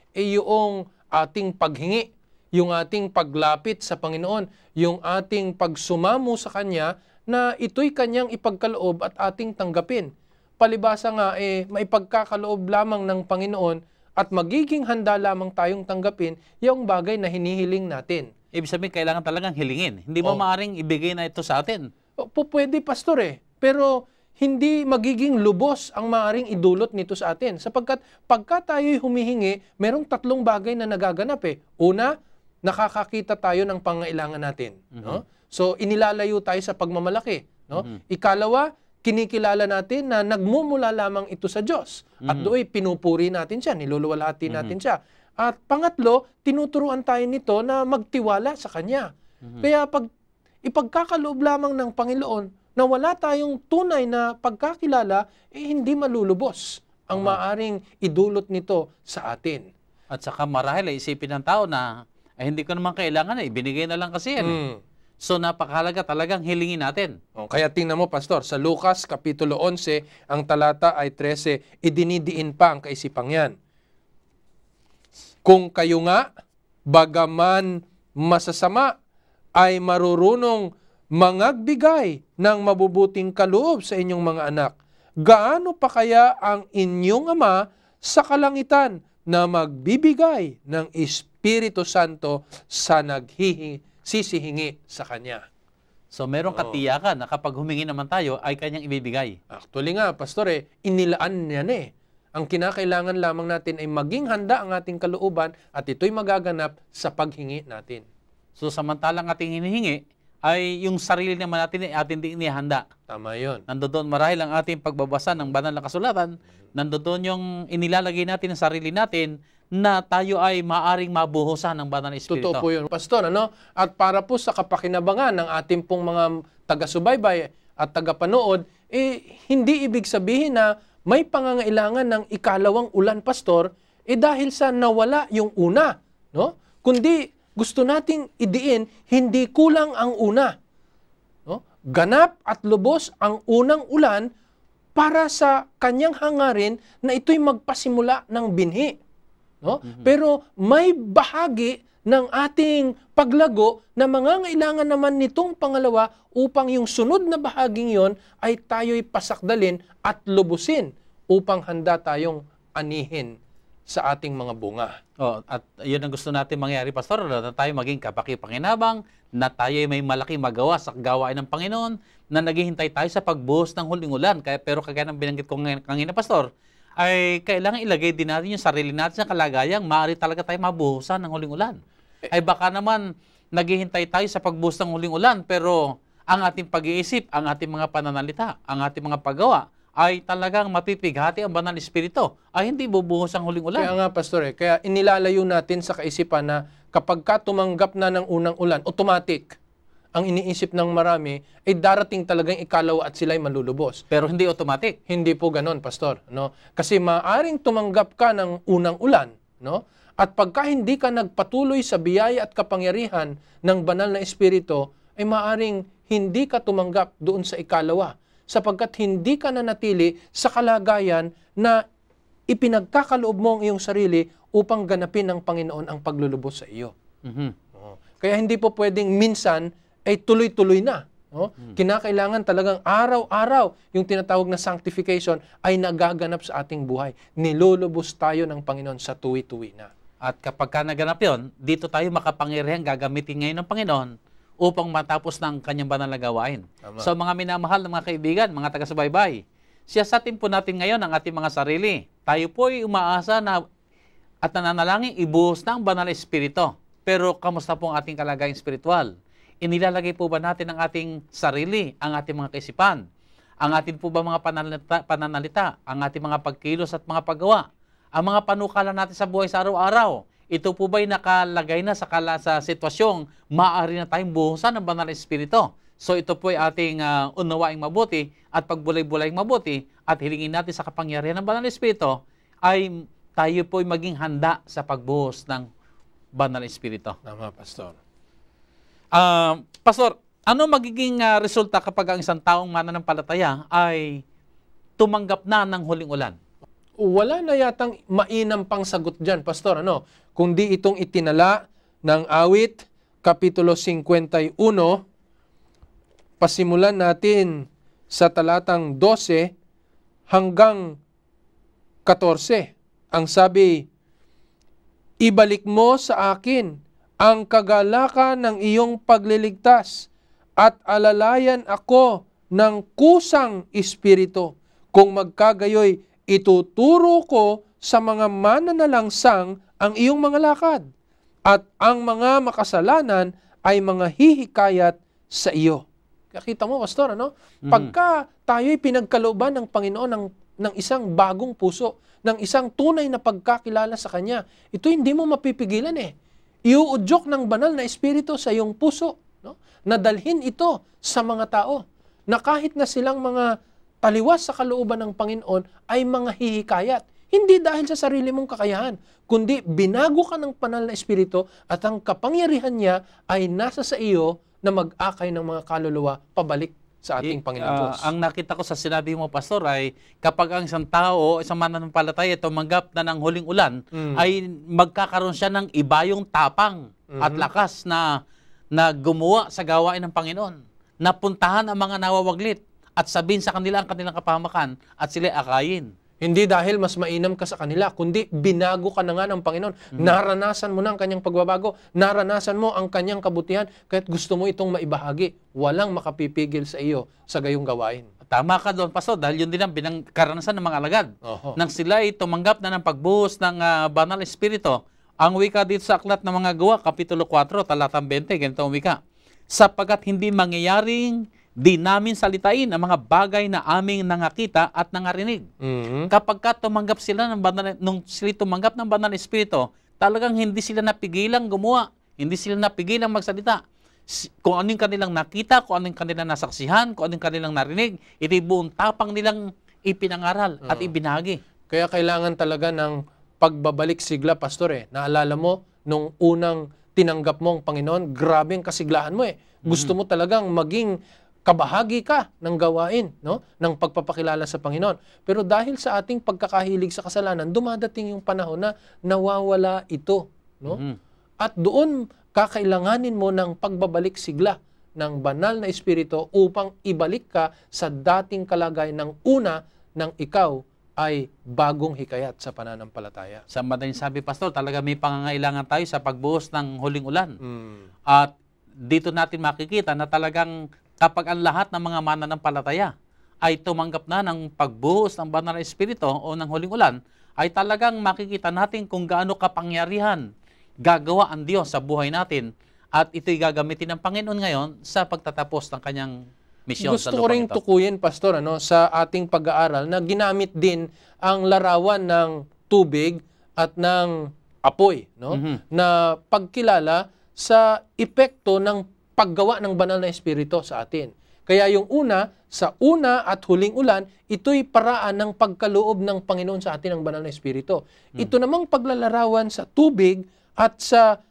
ay yung ating paghingi, yung ating paglapit sa Panginoon, yung ating pagsumamo sa Kanya na ito'y Kanyang ipagkaloob at ating tanggapin. Palibasa nga, eh, maipagkakaloob lamang ng Panginoon at magiging handa lamang tayong tanggapin yung bagay na hinihiling natin. Ibig sabihin, kailangan talagang hilingin. Hindi mo Oh. maaaring ibigay na ito sa atin. O, po, pwede, Pastor, eh. Pero hindi magiging lubos ang maaaring idulot nito sa atin. Sapagkat pagka tayo'y humihingi, merong tatlong bagay na nagaganap eh. Una, nakakakita tayo ng pangailangan natin. No? So, inilalayo tayo sa pagmamalaki. No? Ikalawa, kinikilala natin na nagmumula lamang ito sa Diyos. At doon, pinupuri natin siya, niluluwalhati natin siya. At pangatlo, tinuturuan tayo nito na magtiwala sa Kanya. Kaya pag ipagkakaloob lamang ng Panginoon na wala tayong tunay na pagkakilala, eh hindi malulubos ang maaring idulot nito sa atin. At saka marahil ay isipin ng tao na ay hindi ko naman kailangan eh, binigay na lang kasi yan eh. Mm. So napakahalaga talagang hilingin natin. O, kaya tingnan mo, Pastor, sa Lucas Kapitulo eleven, ang talata ay thirteen, idinidiin pa ang kaisipang yan. Kung kayo nga, bagaman masasama, ay marurunong mangagbigay ng mabubuting kaloob sa inyong mga anak, gaano pa kaya ang inyong Ama sa kalangitan na magbibigay ng Espiritu Santo sa nagsisihingi sa Kanya? So merong katiyakan na kapag humingi naman tayo ay kanyang ibibigay. Actually nga, Pastor, eh, inilaan niyan eh. Ang kinakailangan lamang natin ay maging handa ang ating kalooban at ito'y magaganap sa paghingi natin. So samantalang ating hinihingi, ay yung sarili naman natin ay ating din inihanda. Tama yun. Nandoon marahil ang ating pagbabasa ng banal na kasulatan, nandoon yung inilalagay natin ng sarili natin na tayo ay maaring mabuhusan ng banal na Espiritu. Totoo po yun, Pastor. Ano? At para po sa kapakinabangan ng ating pong mga taga-subaybay at taga-panood, eh, hindi ibig sabihin na may pangangailangan ng ikalawang ulan, Pastor, eh dahil sa nawala yung una. No? Kundi gusto nating idiin, hindi kulang ang una. No? Ganap at lubos ang unang ulan para sa kanyang hangarin na ito'y magpasimula ng binhi. No? Mm-hmm. Pero may bahagi ng ating paglago na mangangailangan naman nitong pangalawa upang yung sunod na bahaging yon ay tayo'y pasakdalin at lubusin upang handa tayong anihin sa ating mga bunga. Oh, at yun ang gusto natin mangyari, Pastor, na tayo maging kapakipakinabang, na tayo may malaki magawa sa gawain ng Panginoon, na naghihintay tayo sa pagbuhos ng huling ulan. Kaya, pero kagaya ng binanggit ko kanina, Pastor, ay kailangan ilagay din natin yung sarili natin sa kalagayang maaari talaga tayo mabuhusan ng huling ulan. Ay baka naman naghihintay tayo sa pagbuhos ng huling ulan, pero ang ating pag-iisip, ang ating mga pananalita, ang ating mga paggawa, ay talagang mapipighati ang banal na Espiritu, ay hindi bubuhos ang huling ulan. Kaya nga, Pastor, eh, kaya inilalayo natin sa kaisipan na kapag ka tumanggap na ng unang ulan, automatic, ang iniisip ng marami, ay darating talagang ikalawa at sila'y malulubos. Pero hindi automatic. Hindi po ganon, Pastor. No? Kasi maaring tumanggap ka ng unang ulan, no? At pagka hindi ka nagpatuloy sa biyaya at kapangyarihan ng banal na Espiritu, ay maaring hindi ka tumanggap doon sa ikalawa, sapagkat hindi ka nanatili sa kalagayan na ipinagkakaloob mo ang iyong sarili upang ganapin ng Panginoon ang paglulubos sa iyo. Mm-hmm. No? Kaya hindi po pwedeng minsan ay tuloy-tuloy na. No? Mm-hmm. Kinakailangan talagang araw-araw yung tinatawag na sanctification ay nagaganap sa ating buhay. Nilulubos tayo ng Panginoon sa tuwi-tuwi na. At kapag ka naganap yun, dito tayo makapangyarihan gagamitin ngayon ng Panginoon upang matapos ng kanyang banal na gawain. Tama. So mga minamahal ng mga kaibigan, mga taga-subaybay, siyasatin po natin ngayon ang ating mga sarili. Tayo po ay umaasa na at nananalangin ibuhos ng banal na Espiritu. Pero kamusta po ang ating kalagayang espiritual? Inilalagay po ba natin ang ating sarili, ang ating mga kaisipan? Ang ating po ba mga pananalita, pananalita, ang ating mga pagkilos at mga paggawa? Ang mga panukala natin sa buhay sa araw-araw? Ito po ba'y nakalagay na sa, kala, sa sitwasyong maaari na tayong buhusan ng banal na Espiritu? So ito po ay ating uh, unawaing mabuti at pagbulay-bulaying mabuti at hilingin natin sa kapangyarihan ng banal na Espiritu ay tayo po ay maging handa sa pagbuhos ng banal na Espiritu. Tama, Pastor. Uh, Pastor, ano magiging uh, resulta kapag ang isang taong mananampalataya ay tumanggap na ng huling ulan? wala na yatang mainam pang sagot dyan, Pastor, ano? Kundi itong itinala ng Awit, Kapitulo fifty-one, pasimulan natin sa talatang twelve hanggang fourteen. Ang sabi, ibalik mo sa akin ang kagalakan ng iyong pagliligtas at alalayan ako ng kusang espiritu. Kung magkagayoy, ituturo ko sa mga mananalangsang ang iyong mga lakad at ang mga makasalanan ay mga hihikayat sa iyo. Kakita mo, Pastor, ano? Mhm. Pagka tayo'y pinagkalooban ng Panginoon ng, ng isang bagong puso, ng isang tunay na pagkakilala sa Kanya, ito hindi mo mapipigilan eh. Iuudyok ng banal na espiritu sa iyong puso, no? Nadalhin ito sa mga tao na kahit na silang mga taliwas sa kalooban ng Panginoon ay mga hihikayat. Hindi dahil sa sarili mong kakayahan, kundi binago ka ng banal na espiritu at ang kapangyarihan niya ay nasa sa iyo na mag-akay ng mga kaluluwa pabalik sa ating I- Panginoon ah, Diyos. ang nakita ko sa sinabi mo, Pastor, ay kapag ang isang tao, isang mananampalataya, tumanggap na ng huling ulan, Mm. ay magkakaroon siya ng ibayong tapang at Mhm. lakas na, na gumawa sa gawain ng Panginoon. Napuntahan ang mga nawawaglit at sabihin sa kanila ang kanilang kapahamakan at sila akayin. Hindi dahil mas mainam ka sa kanila, kundi binago ka na nga ng Panginoon. Mm-hmm. Naranasan mo na ang kanyang pagbabago. Naranasan mo ang kanyang kabutihan, kaya't gusto mo itong maibahagi. Walang makapipigil sa iyo sa gayong gawain. Tama ka doon, Pastor, dahil yun din ang binang karanasan ng mga alagad. Oho. Nang sila ay tumanggap na ng pagbuhos ng ah, banal espiritu, ang wika dito sa Aklat ng Mga Gawa, Kapitulo four, talatang twenty, ganito ang wika. Sapagkat hindi mangyayaring di namin salitain ang mga bagay na aming nangakita at nangarinig. Mhm. Kapag ka tumanggap sila ng banal, nung sila tumanggap ng banal na espiritu, talagang hindi sila napigilang gumawa, hindi sila napigilang magsalita. Si- Kung ano yung kanilang nakita, kung ano yung kanilang nasaksihan, kung ano yung kanilang narinig, ito yung buong tapang nilang ipinangaral at ibinahagi. Kaya kailangan talaga ng pagbabalik sigla, Pastor eh. Naalala mo, nung unang tinanggap mo ang Panginoon, grabe ang kasiglahan mo eh. Gusto mo talagang maging kabahagi ka ng gawain, no? Ng pagpapakilala sa Panginoon. Pero dahil sa ating pagkakahilig sa kasalanan, dumadating yung panahon na nawawala ito, no? Mhm. At doon kakailanganin mo ng pagbabalik sigla ng banal na espiritu upang ibalik ka sa dating kalagayan ng una nang ikaw ay bagong hikayat sa pananampalataya. Sa madaling sabi, Pastor, talaga may pangangailangan tayo sa pagbuhos ng huling ulan. Mm. At dito natin makikita na talagang kapag ang lahat ng mga mananampalataya ay tumanggap na ng pagbuhos ng banal na espiritu o ng huling ulan, ay talagang makikita natin kung gaano kapangyarihan gagawa ang Diyos sa buhay natin at ito'y gagamitin ng Panginoon ngayon sa pagtatapos ng kanyang misyon sa Gusto ko ring lupang ito. tukuyin, Pastor, ano, sa ating pag-aaral na ginamit din ang larawan ng tubig at ng apoy, no? Mhm. Na pagkilala sa epekto ng paggawa ng banal na espiritu sa atin. Kaya yung una, sa una at huling ulan, ito'y paraan ng pagkaloob ng Panginoon sa atin ng banal na espiritu. Ito namang paglalarawan sa tubig at sa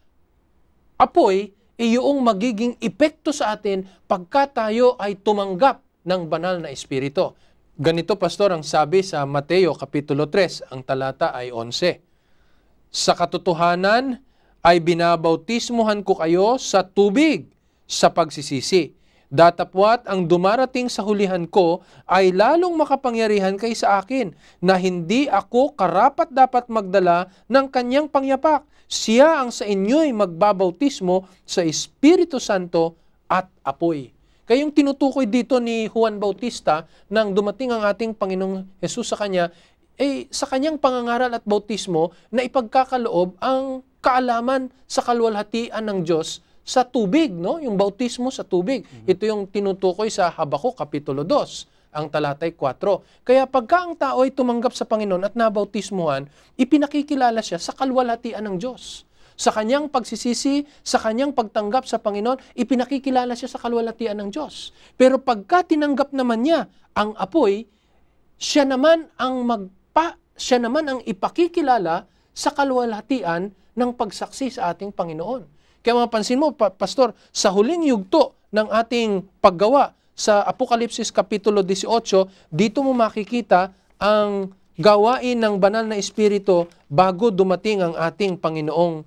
apoy, ay yung magiging epekto sa atin pagka tayo ay tumanggap ng banal na espiritu. Ganito, Pastor, ang sabi sa Mateo Kapitulo three, ang talata ay eleven. Sa katotohanan ay binabautismuhan ko kayo sa tubig sa pagsisisi. Datapwat ang dumarating sa hulihan ko ay lalong makapangyarihan kay sa akin na hindi ako karapat dapat magdala ng kanyang pangyapak. Siya ang sa inyo'y magbabautismo sa Espiritu Santo at apoy. Kayong tinutukoy dito ni Juan Bautista nang dumating ang ating Panginoong Jesus sa kanya, eh sa kanyang pangangaral at bautismo na ipagkakaloob ang kaalaman sa kalwalhatian ng Diyos sa tubig, no? Yung bautismo sa tubig. Mm-hmm. Ito yung tinutukoy sa Habakuk Kapitulo two, ang talatay four. Kaya pagka ang tao ay tumanggap sa Panginoon at nabautismuhan, ipinakikilala siya sa kalwalhatian ng Diyos. Sa kanyang pagsisisi, sa kanyang pagtanggap sa Panginoon, ipinakikilala siya sa kalwalhatian ng Diyos. Pero pagka tinanggap naman niya ang apoy, siya naman ang magpa, siya naman ang ipakikilala sa kalwalhatian ng pagsaksi sa ating Panginoon. Kaya mapansin mo, pa, Pastor, sa huling yugto ng ating paggawa sa Apokalipsis Kapitulo eighteen, dito mo makikita ang gawain ng banal na Espiritu bago dumating ang ating Panginoong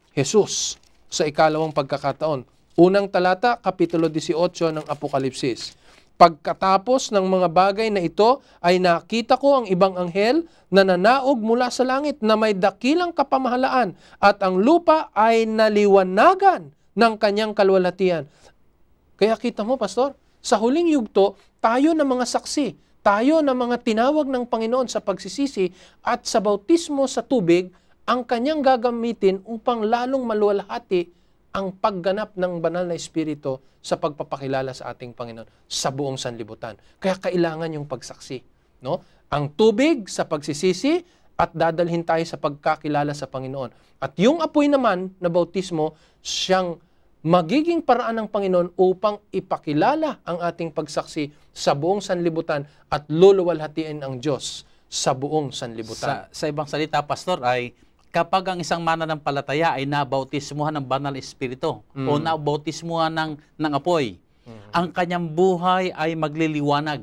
Jesus sa ikalawang pagkakataon. Unang talata, Kapitulo eighteen ng Apokalipsis. Pagkatapos ng mga bagay na ito, ay nakita ko ang ibang anghel na nanaog mula sa langit na may dakilang kapamahalaan at ang lupa ay naliwanagan ng kanyang kaluwalhatian. Kaya kita mo, Pastor, sa huling yugto, tayo na mga saksi, tayo na mga tinawag ng Panginoon sa pagsisisi at sa bautismo sa tubig, ang kanyang gagamitin upang lalong maluwalhati ang pagganap ng banal na Espiritu sa pagpapakilala sa ating Panginoon sa buong sanlibutan. Kaya kailangan yung pagsaksi. No? Ang tubig sa pagsisisi at dadalhin tayo sa pagkakilala sa Panginoon. At yung apoy naman na bautismo, siyang magiging paraan ng Panginoon upang ipakilala ang ating pagsaksi sa buong sanlibutan at luluwalhatiin ang Diyos sa buong sanlibutan. Sa, sa ibang salita, Pastor, ay kapag ang isang mananampalataya ay nabautismuhan ng banal espiritu mm. o nabautismuhan ng, ng apoy, mm. ang kanyang buhay ay magliliwanag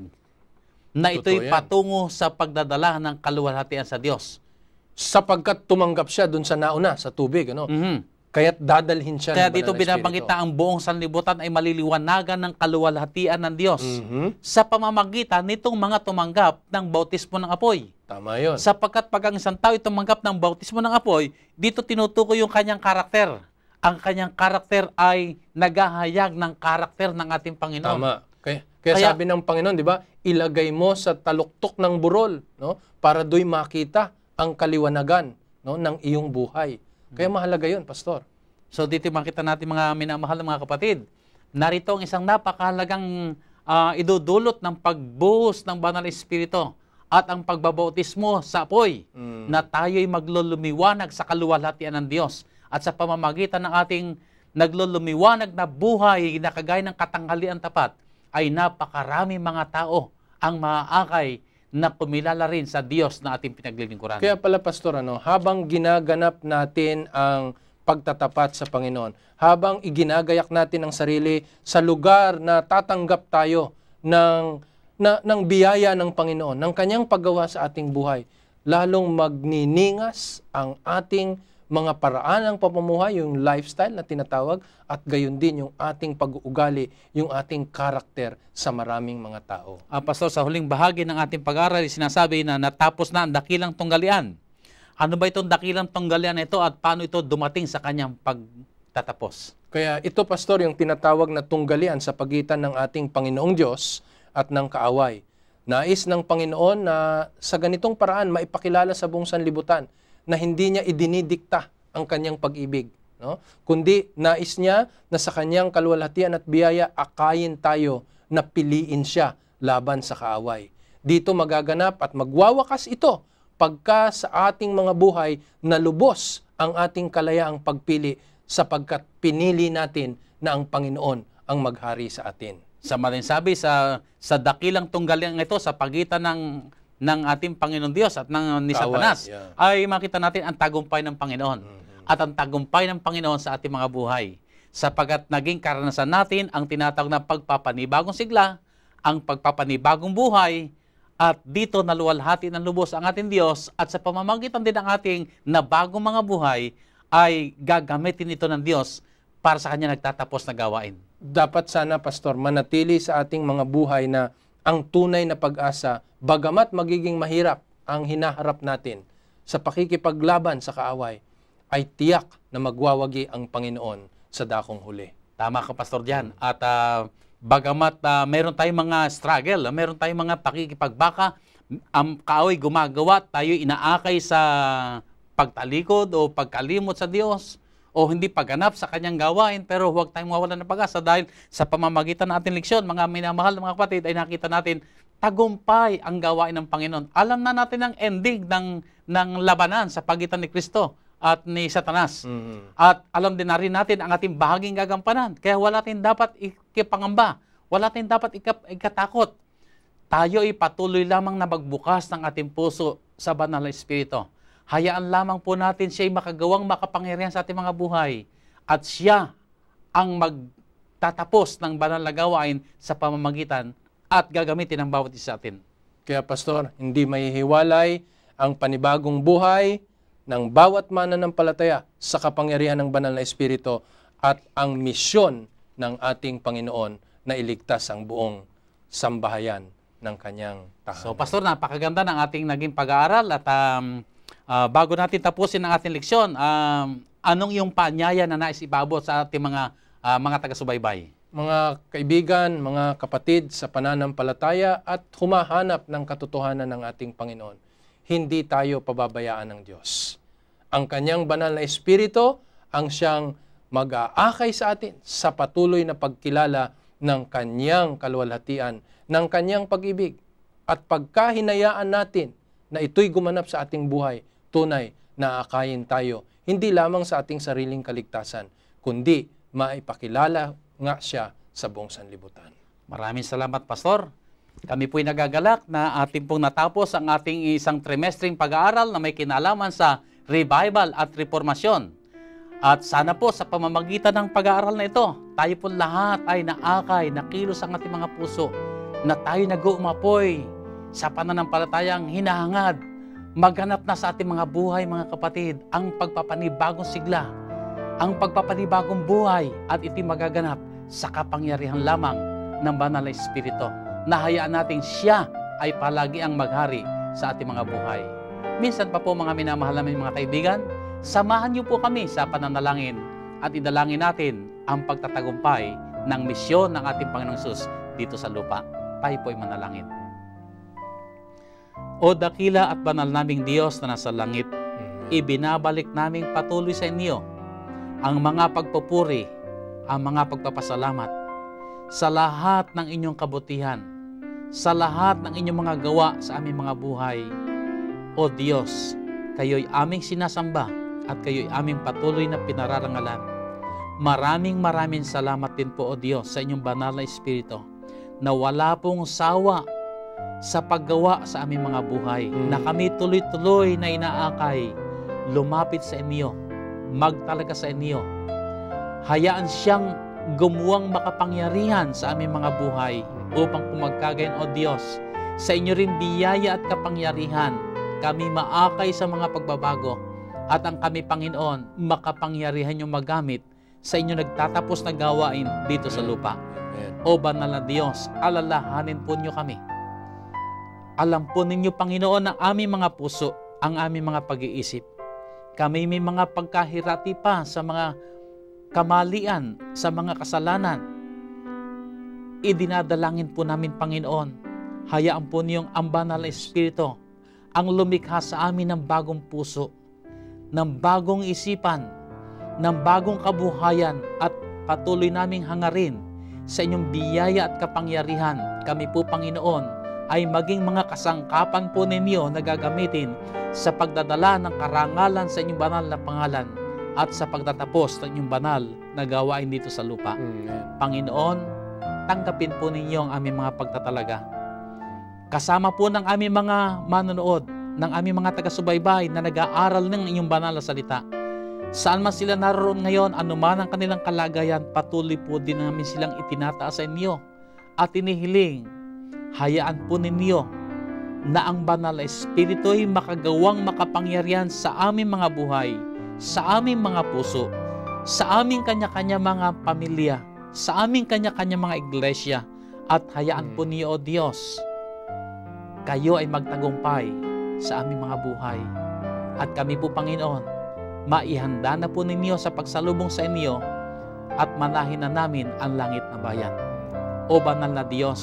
na ito'y patungo sa pagdadala ng kaluwalhatian sa Diyos. Sapagkat tumanggap siya dun sa nauna, sa tubig. Ano? Mm-hmm. Kaya't dadalhin siya Kaya ng dito banal na binabanggit na ang buong sanlibutan ay maliliwanagan ng kaluwalhatian ng Diyos mm-hmm. sa pamamagitan nitong mga tumanggap ng bautismo ng apoy. Tama yun. Sapagkat pag ang isang tao tumanggap ng bautismo ng apoy, dito tinutukoy yung kanyang karakter. Ang kanyang karakter ay naghahayag ng karakter ng ating Panginoon. Tama. Kaya, kaya, Kaya sabi ng Panginoon, di ba, ilagay mo sa taluktok ng burol, no, para do'y makita ang kaliwanagan, no, ng iyong buhay. Kaya mahalaga yun, Pastor. So dito makita natin mga minamahal ng mga kapatid, narito ang isang napakahalagang uh, idudulot ng pagbuhos ng banal espiritu at ang pagbabautismo sa apoy mm. na tayo'y maglulumiwanag sa kaluwalhatian ng Diyos at sa pamamagitan ng ating naglulumiwanag na buhay na kagaya ng katanghalian tapat ay napakarami mga tao ang maaakay na kumilala rin sa Diyos na ating pinaglilingkuran. Kaya pala, Pastor, ano, habang ginaganap natin ang pagtatapat sa Panginoon, habang iginagayak natin ang sarili sa lugar na tatanggap tayo ng, na, ng biyaya ng Panginoon, ng kanyang paggawa sa ating buhay, lalong magniningas ang ating mga paraan ng pamumuhay, yung lifestyle na tinatawag, at gayon din yung ating pag-uugali, yung ating karakter sa maraming mga tao. Ah, Pastor, sa huling bahagi ng ating pag-aaral, sinasabi na natapos na ang dakilang tunggalian. Ano ba itong dakilang tunggalian ito at paano ito dumating sa kanyang pagtatapos? Kaya ito, Pastor, yung tinatawag na tunggalian sa pagitan ng ating Panginoong Diyos at ng kaaway. Nais ng Panginoon na sa ganitong paraan maipakilala sa buong sanlibutan na hindi niya idinidikta ang kanyang pag-ibig, no? Kundi nais niya na sa kanyang kaluwalhatian at biyaya akayin tayo na piliin siya laban sa kaaway. Dito magaganap at magwawakas ito pagka sa ating mga buhay na lubos ang ating kalayaang pagpili sapagkat pinili natin na ang Panginoon ang maghari sa atin. Sa maling sabi, sa, sa dakilang tunggalian ito sa pagitan ng ng ating Panginoon Diyos at ng ni Satanas, yeah. ay makita natin ang tagumpay ng Panginoon. Mm-hmm. At ang tagumpay ng Panginoon sa ating mga buhay. Sapagat naging karanasan natin ang tinatawag na pagpapanibagong sigla, ang pagpapanibagong buhay, at dito naluwalhati ng lubos ang ating Diyos at sa pamamagitan din ng ating nabagong mga buhay ay gagamitin ito ng Diyos para sa Kanya nagtatapos na gawain. Dapat sana, Pastor, manatili sa ating mga buhay na ang tunay na pag-asa, bagamat magiging mahirap ang hinaharap natin sa pakikipaglaban sa kaaway, ay tiyak na magwawagi ang Panginoon sa dakong huli. Tama ka, Pastor, diyan. At uh, bagamat uh, meron tayong mga struggle, meron tayong mga pakikipagbaka, ang kaaway gumagawa, tayo inaakay sa pagtalikod o pagkalimot sa Diyos, o hindi pagganap sa kanyang gawain, pero huwag tayong mawalan ng pag-asa dahil sa pamamagitan ng ating leksyon, mga minamahal ng mga kapatid, ay nakita natin tagumpay ang gawain ng Panginoon. Alam na natin ang ending ng, ng labanan sa pagitan ni Kristo at ni Satanas. Mm-hmm. At alam din na rin natin ang ating bahaging gagampanan. Kaya wala tayong dapat ikipangamba. Wala tayong dapat ikatakot. Tayo ay patuloy lamang na magbukas ng ating puso sa banal na Espiritu. Hayaan lamang po natin siya'y makagawang makapangyarihan sa ating mga buhay. At siya ang magtatapos ng banal na gawain sa pamamagitan at gagamitin ng bawat isa sa atin. Kaya, Pastor, hindi mahihiwalay ang panibagong buhay ng bawat mananampalataya sa kapangyarihan ng banal na Espiritu at ang misyon ng ating Panginoon na iligtas ang buong sambahayan ng kanyang tahanan. So, Pastor, napakaganda ng ating naging pag-aaral at um, uh, bago natin tapusin ang ating leksyon, um, anong yung paanyaya na nais ibabot sa ating mga uh, mga taga-subaybay? Mga kaibigan, mga kapatid sa pananampalataya at humahanap ng katotohanan ng ating Panginoon, hindi tayo pababayaan ng Diyos. Ang kanyang banal na Espiritu ang siyang mag-aakay sa atin sa patuloy na pagkilala ng kanyang kaluwalhatian, ng kanyang pag-ibig. At pagkahinayaan natin na ito'y gumanap sa ating buhay, tunay na aakayin tayo, hindi lamang sa ating sariling kaligtasan, kundi maipakilala nga siya sa buong sanlibutan. Maraming salamat, Pastor. Kami po'y nagagalak na ating pong natapos ang ating isang trimestring pag-aaral na may kinalaman sa revival at reformasyon. At sana po sa pamamagitan ng pag-aaral na ito, tayo po lahat ay naakay, nakilos ang ating mga puso, na tayo nag-uumapoy sa pananampalatayang hinahangad, maghanap na sa ating mga buhay, mga kapatid, ang pagpapanibagong sigla, ang pagpapanibagong buhay, at iti magaganap sa kapangyarihan lamang ng banal na Espiritu. Nahayaan natin siya ay palagi ang maghari sa ating mga buhay. Minsan pa po, mga minamahal namin mga kaibigan, samahan niyo po kami sa pananalangin at idalangin natin ang pagtatagumpay ng misyon ng ating Panginoong Hesus dito sa lupa. Tayo po ay manalangin. O dakila at banal naming Diyos na nasa langit, ibinabalik naming patuloy sa inyo ang mga pagpupuri, ang mga pagpapasalamat sa lahat ng inyong kabutihan, sa lahat ng inyong mga gawa sa aming mga buhay. O Diyos, kayo'y aming sinasamba at kayo'y aming patuloy na pinararangalan. Maraming maraming salamat din po, O Diyos, sa inyong banal na Espiritu na wala pong sawa sa paggawa sa aming mga buhay, mm. na kami tuloy-tuloy na inaakay, lumapit sa inyo, magtalaga sa inyo. Hayaan siyang gumuwang makapangyarihan sa aming mga buhay upang kumagkagayon, O Diyos, sa inyo rin biyaya at kapangyarihan, kami maakay sa mga pagbabago at ang kami, Panginoon, makapangyarihan yung magamit sa inyo nagtatapos na gawain dito sa lupa. Amen. O banal na Diyos, alalahanin po niyo kami. Alam po ninyo, Panginoon, ang aming mga puso, ang aming mga pag-iisip. Kami may mga pagkahirati pa sa mga kamalian, sa mga kasalanan. Idinadalangin po namin, Panginoon, hayaan po niyong ang banal na Espiritu ang lumikha sa amin ng bagong puso, ng bagong isipan, ng bagong kabuhayan, at patuloy naming hangarin sa inyong biyaya at kapangyarihan. Kami po, Panginoon, ay maging mga kasangkapan po ninyo na gagamitin sa pagdadala ng karangalan sa inyong banal na pangalan at sa pagtatapos ng inyong banal na gawain dito sa lupa. Amen. Panginoon, tanggapin po ninyo ang aming mga pagtatalaga. Kasama po ng aming mga manonood, ng aming mga taga-subaybay na nag-aaral ng inyong banal na salita. Saan man sila naroon ngayon, anuman ang kanilang kalagayan, patuloy po din namin silang itinataas sa inyo at inihiling, hayaan po ninyo na ang banal na Espiritu ay makagawang makapangyarihan sa aming mga buhay, sa aming mga puso, sa aming kanya-kanya mga pamilya, sa aming kanya-kanya mga iglesia, at hayaan po niyo, O Diyos, kayo ay magtagumpay sa aming mga buhay. At kami po, Panginoon, maihanda na po ninyo sa pagsalubong sa inyo at manahin na namin ang langit na bayan. O banal na Diyos,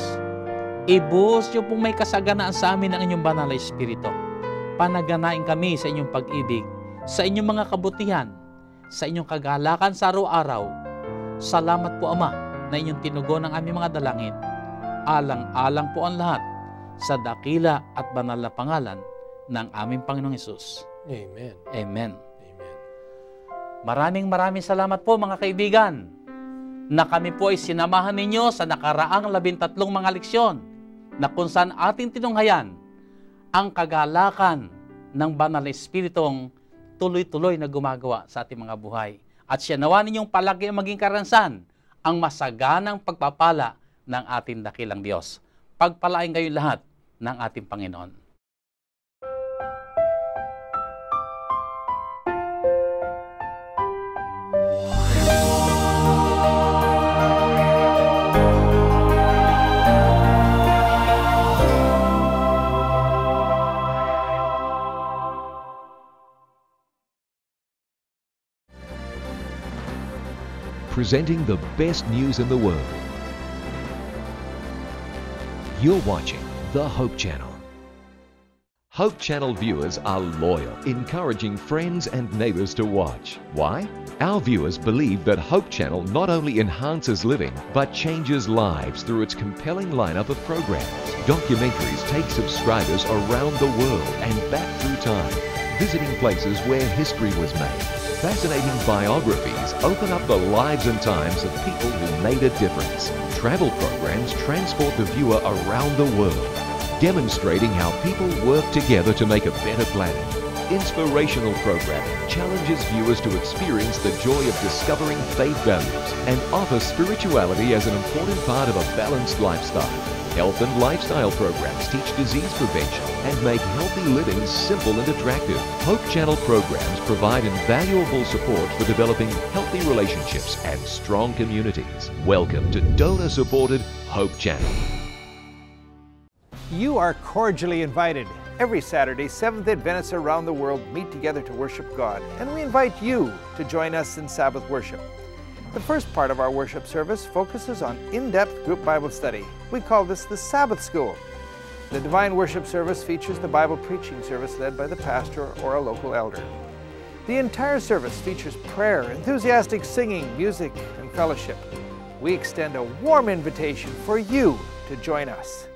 ibuhos niyo pong may kasaganaan sa amin ang inyong banal na Espiritu. Panaganain kami sa inyong pag-ibig, sa inyong mga kabutihan, sa inyong kagalakan sa araw-araw. Salamat po, Ama, na inyong tinugon ang aming mga dalangin. Alang-alang po ang lahat sa dakila at banal na pangalan ng aming Panginoong Hesus. Amen. Amen. Amen. Maraming maraming salamat po, mga kaibigan, na kami po ay sinamahan ninyo sa nakaraang labintatlong mga leksyon na kung saan ating tinunghayan ang kagalakan ng banal na Espiritong tuloy-tuloy na gumagawa sa ating mga buhay. At siya nawa ninyong palagi ang maging karansan ang masaganang pagpapala ng ating dakilang Diyos. Pagpalain kayo lahat ng ating Panginoon. presenting the best news in the world. You're watching the Hope Channel. Hope Channel viewers are loyal, encouraging friends and neighbors to watch. Why? Our viewers believe that Hope Channel not only enhances living, but changes lives through its compelling lineup of programs. Documentaries take subscribers around the world and back through time, visiting places where history was made. Fascinating biographies open up the lives and times of people who made a difference. Travel programs transport the viewer around the world, demonstrating how people work together to make a better planet. Inspirational programming challenges viewers to experience the joy of discovering faith values and offer spirituality as an important part of a balanced lifestyle. Health and lifestyle programs teach disease prevention and make healthy living simple and attractive. Hope Channel programs provide invaluable support for developing healthy relationships and strong communities. Welcome to donor-supported Hope Channel. You are cordially invited. Every Saturday, Seventh-day Adventists around the world meet together to worship God, and we invite you to join us in Sabbath worship. The first part of our worship service focuses on in-depth group Bible study. We call this the Sabbath School. The Divine Worship service features the Bible preaching service led by the pastor or a local elder. The entire service features prayer, enthusiastic singing, music, and fellowship. We extend a warm invitation for you to join us.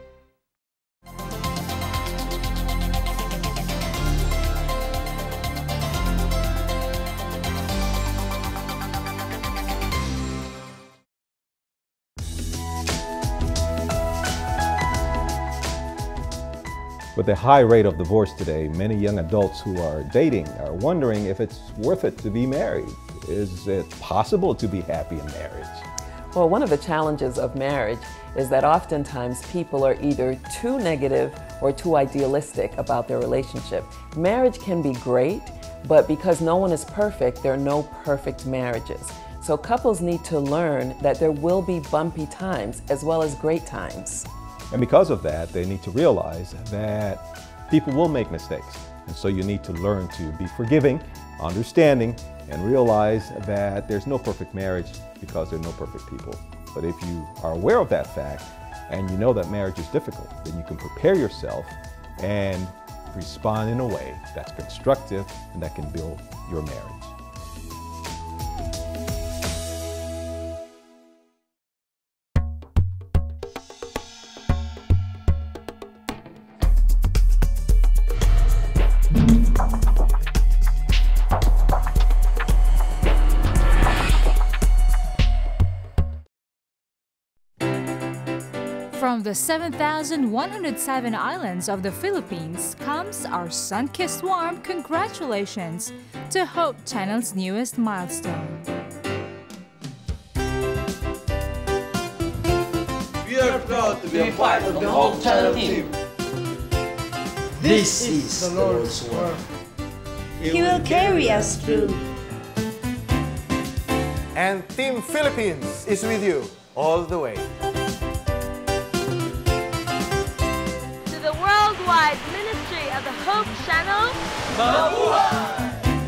With the high rate of divorce today, many young adults who are dating are wondering if it's worth it to be married. Is it possible to be happy in marriage? Well, one of the challenges of marriage is that oftentimes people are either too negative or too idealistic about their relationship. Marriage can be great, but because no one is perfect, there are no perfect marriages. So couples need to learn that there will be bumpy times as well as great times. And because of that, they need to realize that people will make mistakes. And so you need to learn to be forgiving, understanding, and realize that there's no perfect marriage because there are no perfect people. But if you are aware of that fact and you know that marriage is difficult, then you can prepare yourself and respond in a way that's constructive and that can build your marriage. From the seven thousand one hundred seven islands of the Philippines comes our sun-kissed warm congratulations to Hope Channel's newest milestone. We are proud to be a part of the Hope Channel team. This is the Lord's work. He will carry us through. And Team Philippines is with you all the way. Worldwide Ministry of the Hope Channel. Mabuhay!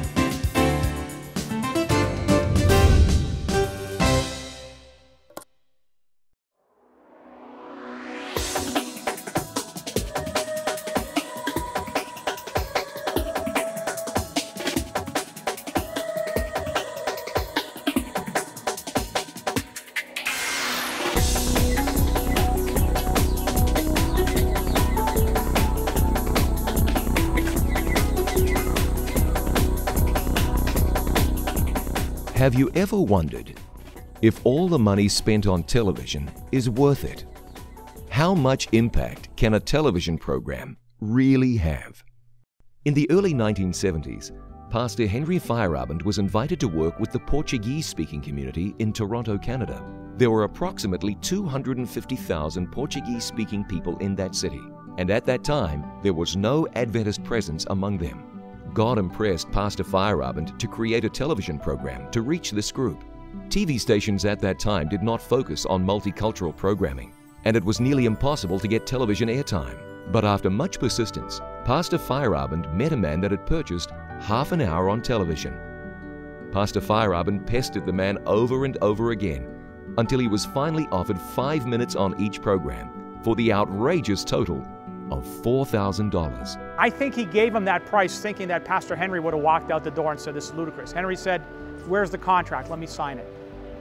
Have you ever wondered if all the money spent on television is worth it? How much impact can a television program really have? In the early nineteen seventies, Pastor Henry Feyerabend was invited to work with the Portuguese-speaking community in Toronto, Canada. There were approximately two hundred fifty thousand Portuguese-speaking people in that city, and at that time, there was no Adventist presence among them. God impressed Pastor Feyerabend to create a television program to reach this group. T V stations at that time did not focus on multicultural programming, and it was nearly impossible to get television airtime. But after much persistence, Pastor Feyerabend met a man that had purchased half an hour on television. Pastor Feyerabend pestered the man over and over again until he was finally offered five minutes on each program for the outrageous total of four thousand dollars. I think he gave him that price thinking that Pastor Henry would have walked out the door and said, "This is ludicrous." Henry said, "Where's the contract? Let me sign it."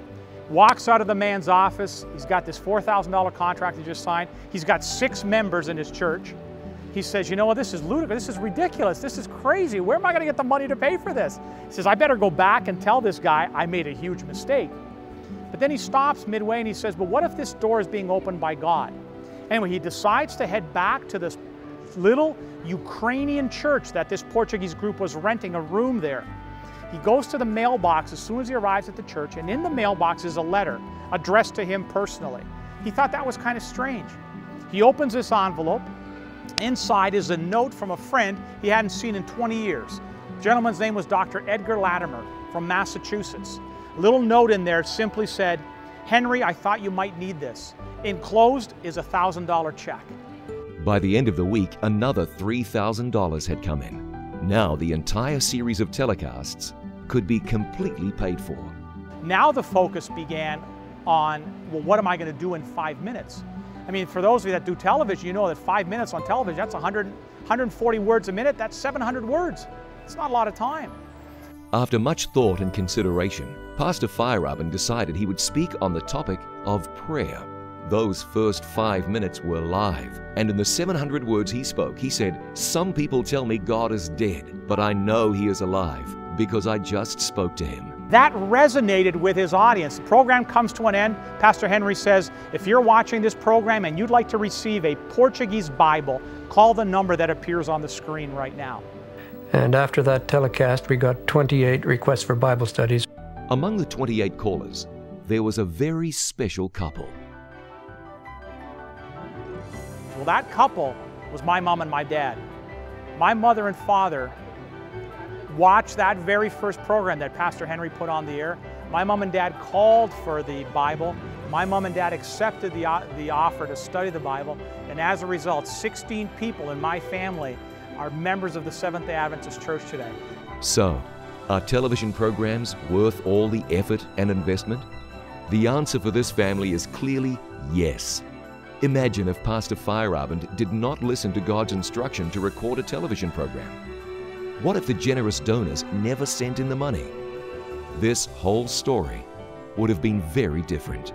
Walks out of the man's office. He's got this four thousand dollar contract he just signed. He's got six members in his church. He says, "You know what, this is ludicrous, this is ridiculous, this is crazy. Where am I going to get the money to pay for this?" He says, "I better go back and tell this guy I made a huge mistake." But then he stops midway and he says, "But what if this door is being opened by God?" Anyway, he decides to head back to this little Ukrainian church that this Portuguese group was renting a room there. He goes to the mailbox as soon as he arrives at the church, and in the mailbox is a letter addressed to him personally. He thought that was kind of strange. He opens this envelope. Inside is a note from a friend he hadn't seen in twenty years. The gentleman's name was Doctor Edgar Latimer from Massachusetts. A little note in there simply said, "Henry, I thought you might need this. Enclosed is a one thousand dollar check." By the end of the week, another three thousand dollars had come in. Now the entire series of telecasts could be completely paid for. Now the focus began on, well, what am I going to do in five minutes? I mean, for those of you that do television, you know that five minutes on television, that's one hundred, one hundred forty words a minute, that's seven hundred words. It's not a lot of time. After much thought and consideration, Pastor Feyerabend decided he would speak on the topic of prayer. Those first five minutes were live, and in the seven hundred words he spoke, he said, "Some people tell me God is dead, but I know He is alive because I just spoke to Him." That resonated with his audience. The program comes to an end. Pastor Henry says, if you're watching this program and you'd like to receive a Portuguese Bible, call the number that appears on the screen right now. And after that telecast, we got twenty-eight requests for Bible studies. Among the twenty-eight callers, there was a very special couple. Well, that couple was my mom and my dad. My mother and father watched that very first program that Pastor Henry put on the air. My mom and dad called for the Bible. My mom and dad accepted the, the offer to study the Bible. And as a result, sixteen people in my family are members of the Seventh-day Adventist Church today. So, are television programs worth all the effort and investment? The answer for this family is clearly yes. Imagine if Pastor Feyerabend did not listen to God's instruction to record a television program. What if the generous donors never sent in the money? This whole story would have been very different.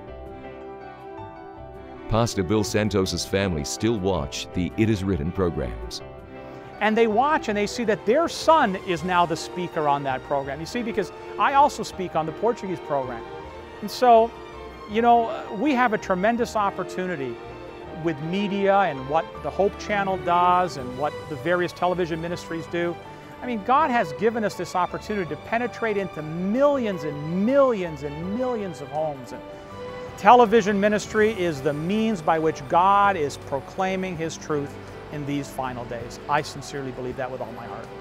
Pastor Bill Santos' family still watch the It Is Written programs. And they watch and they see that their son is now the speaker on that program. You see, because I also speak on the Portuguese program. And so, you know, we have a tremendous opportunity with media and what the Hope Channel does and what the various television ministries do. I mean, God has given us this opportunity to penetrate into millions and millions and millions of homes. And television ministry is the means by which God is proclaiming His truth in these final days. I sincerely believe that with all my heart.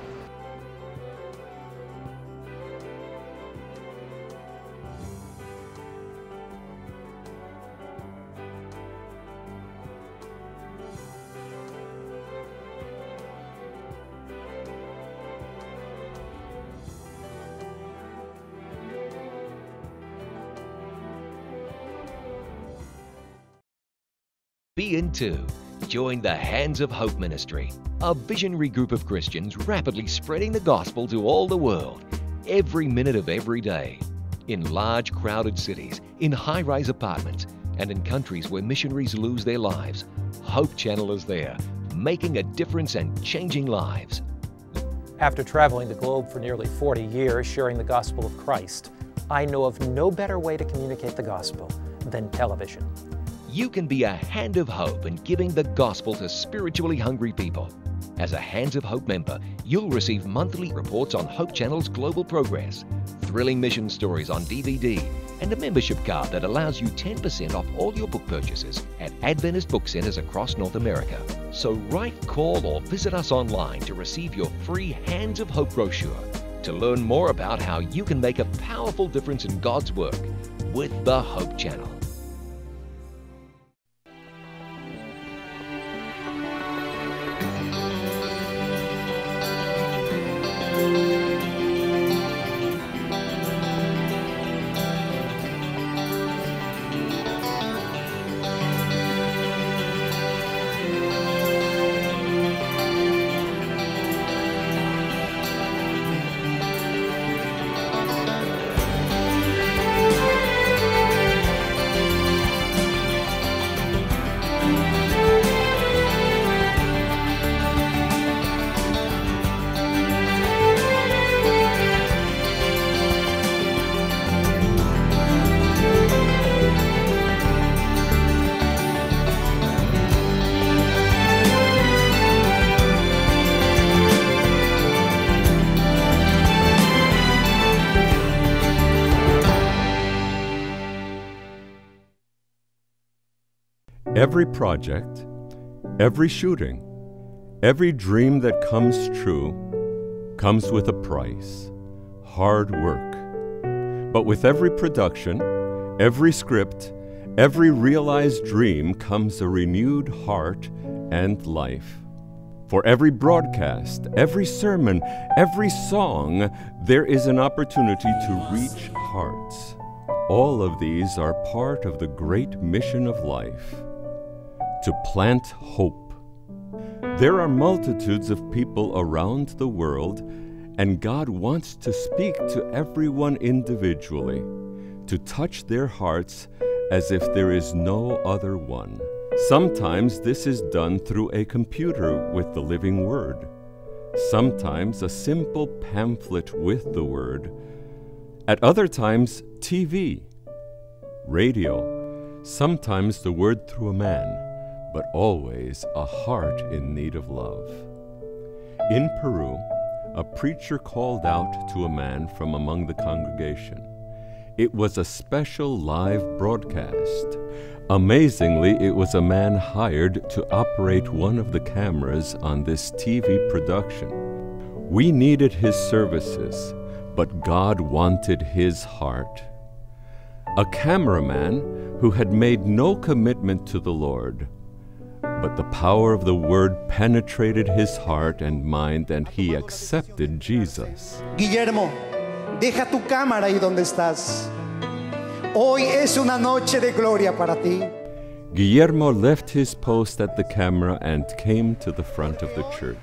Be in too. Join the Hands of Hope Ministry, a visionary group of Christians rapidly spreading the gospel to all the world, every minute of every day. In large, crowded cities, in high-rise apartments, and in countries where missionaries lose their lives, Hope Channel is there, making a difference and changing lives. After traveling the globe for nearly forty years sharing the gospel of Christ, I know of no better way to communicate the gospel than television. You can be a hand of hope in giving the gospel to spiritually hungry people. As a Hands of Hope member, you'll receive monthly reports on Hope Channel's global progress, thrilling mission stories on D V D, and a membership card that allows you ten percent off all your book purchases at Adventist book centers across North America. So write, call, or visit us online to receive your free Hands of Hope brochure to learn more about how you can make a powerful difference in God's work with the Hope Channel. Every project, every shooting, every dream that comes true comes with a price, hard work. But with every production, every script, every realized dream comes a renewed heart and life. For every broadcast, every sermon, every song, there is an opportunity to reach hearts. All of these are part of the great mission of life, to plant hope. There are multitudes of people around the world, and God wants to speak to everyone individually, to touch their hearts as if there is no other one. Sometimes this is done through a computer with the living Word. Sometimes a simple pamphlet with the Word. At other times, T V, radio, sometimes the Word through a man, but always a heart in need of love. In Peru, a preacher called out to a man from among the congregation. It was a special live broadcast. Amazingly, it was a man hired to operate one of the cameras on this T V production. We needed his services, but God wanted his heart. A cameraman who had made no commitment to the Lord, but the power of the Word penetrated his heart and mind, and he accepted Jesus. Guillermo, deja tu cámara ahí donde estás. Hoy es una noche de gloria para ti. Guillermo left his post at the camera and came to the front of the church.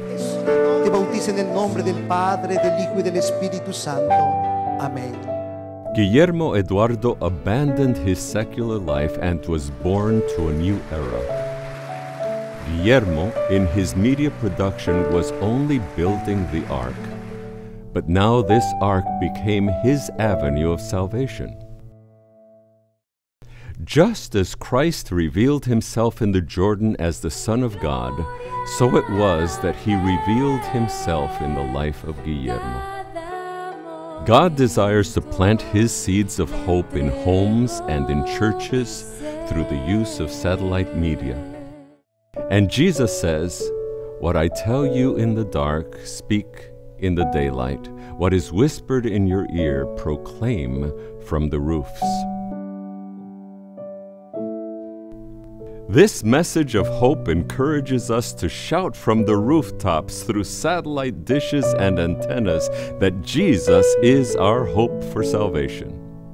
Te bautizo en el nombre del Padre, del Hijo y del Espíritu Santo. Amén. Guillermo Eduardo abandoned his secular life and was born to a new era. Guillermo, in his media production, was only building the ark, but now this ark became his avenue of salvation. Just as Christ revealed himself in the Jordan as the Son of God, so it was that he revealed himself in the life of Guillermo. God desires to plant his seeds of hope in homes and in churches through the use of satellite media. And Jesus says, "What I tell you in the dark, speak in the daylight. What is whispered in your ear, proclaim from the roofs." This message of hope encourages us to shout from the rooftops through satellite dishes and antennas that Jesus is our hope for salvation.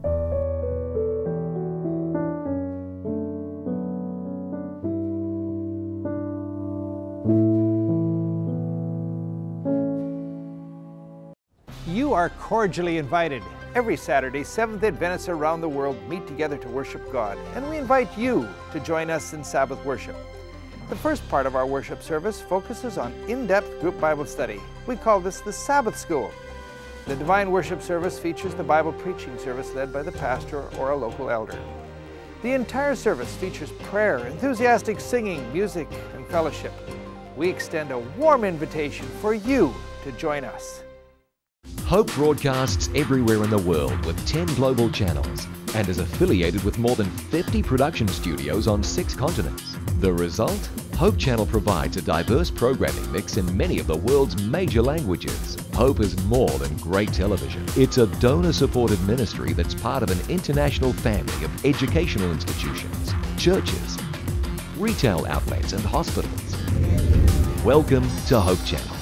You are cordially invited. Every Saturday, Seventh Adventists around the world meet together to worship God, and we invite you to join us in Sabbath worship. The first part of our worship service focuses on in-depth group Bible study. We call this the Sabbath School. The Divine Worship service features the Bible preaching service led by the pastor or a local elder. The entire service features prayer, enthusiastic singing, music, and fellowship. We extend a warm invitation for you to join us. Hope broadcasts everywhere in the world with ten global channels and is affiliated with more than fifty production studios on six continents. The result? Hope Channel provides a diverse programming mix in many of the world's major languages. Hope is more than great television. It's a donor-supported ministry that's part of an international family of educational institutions, churches, retail outlets, and hospitals. Welcome to Hope Channel.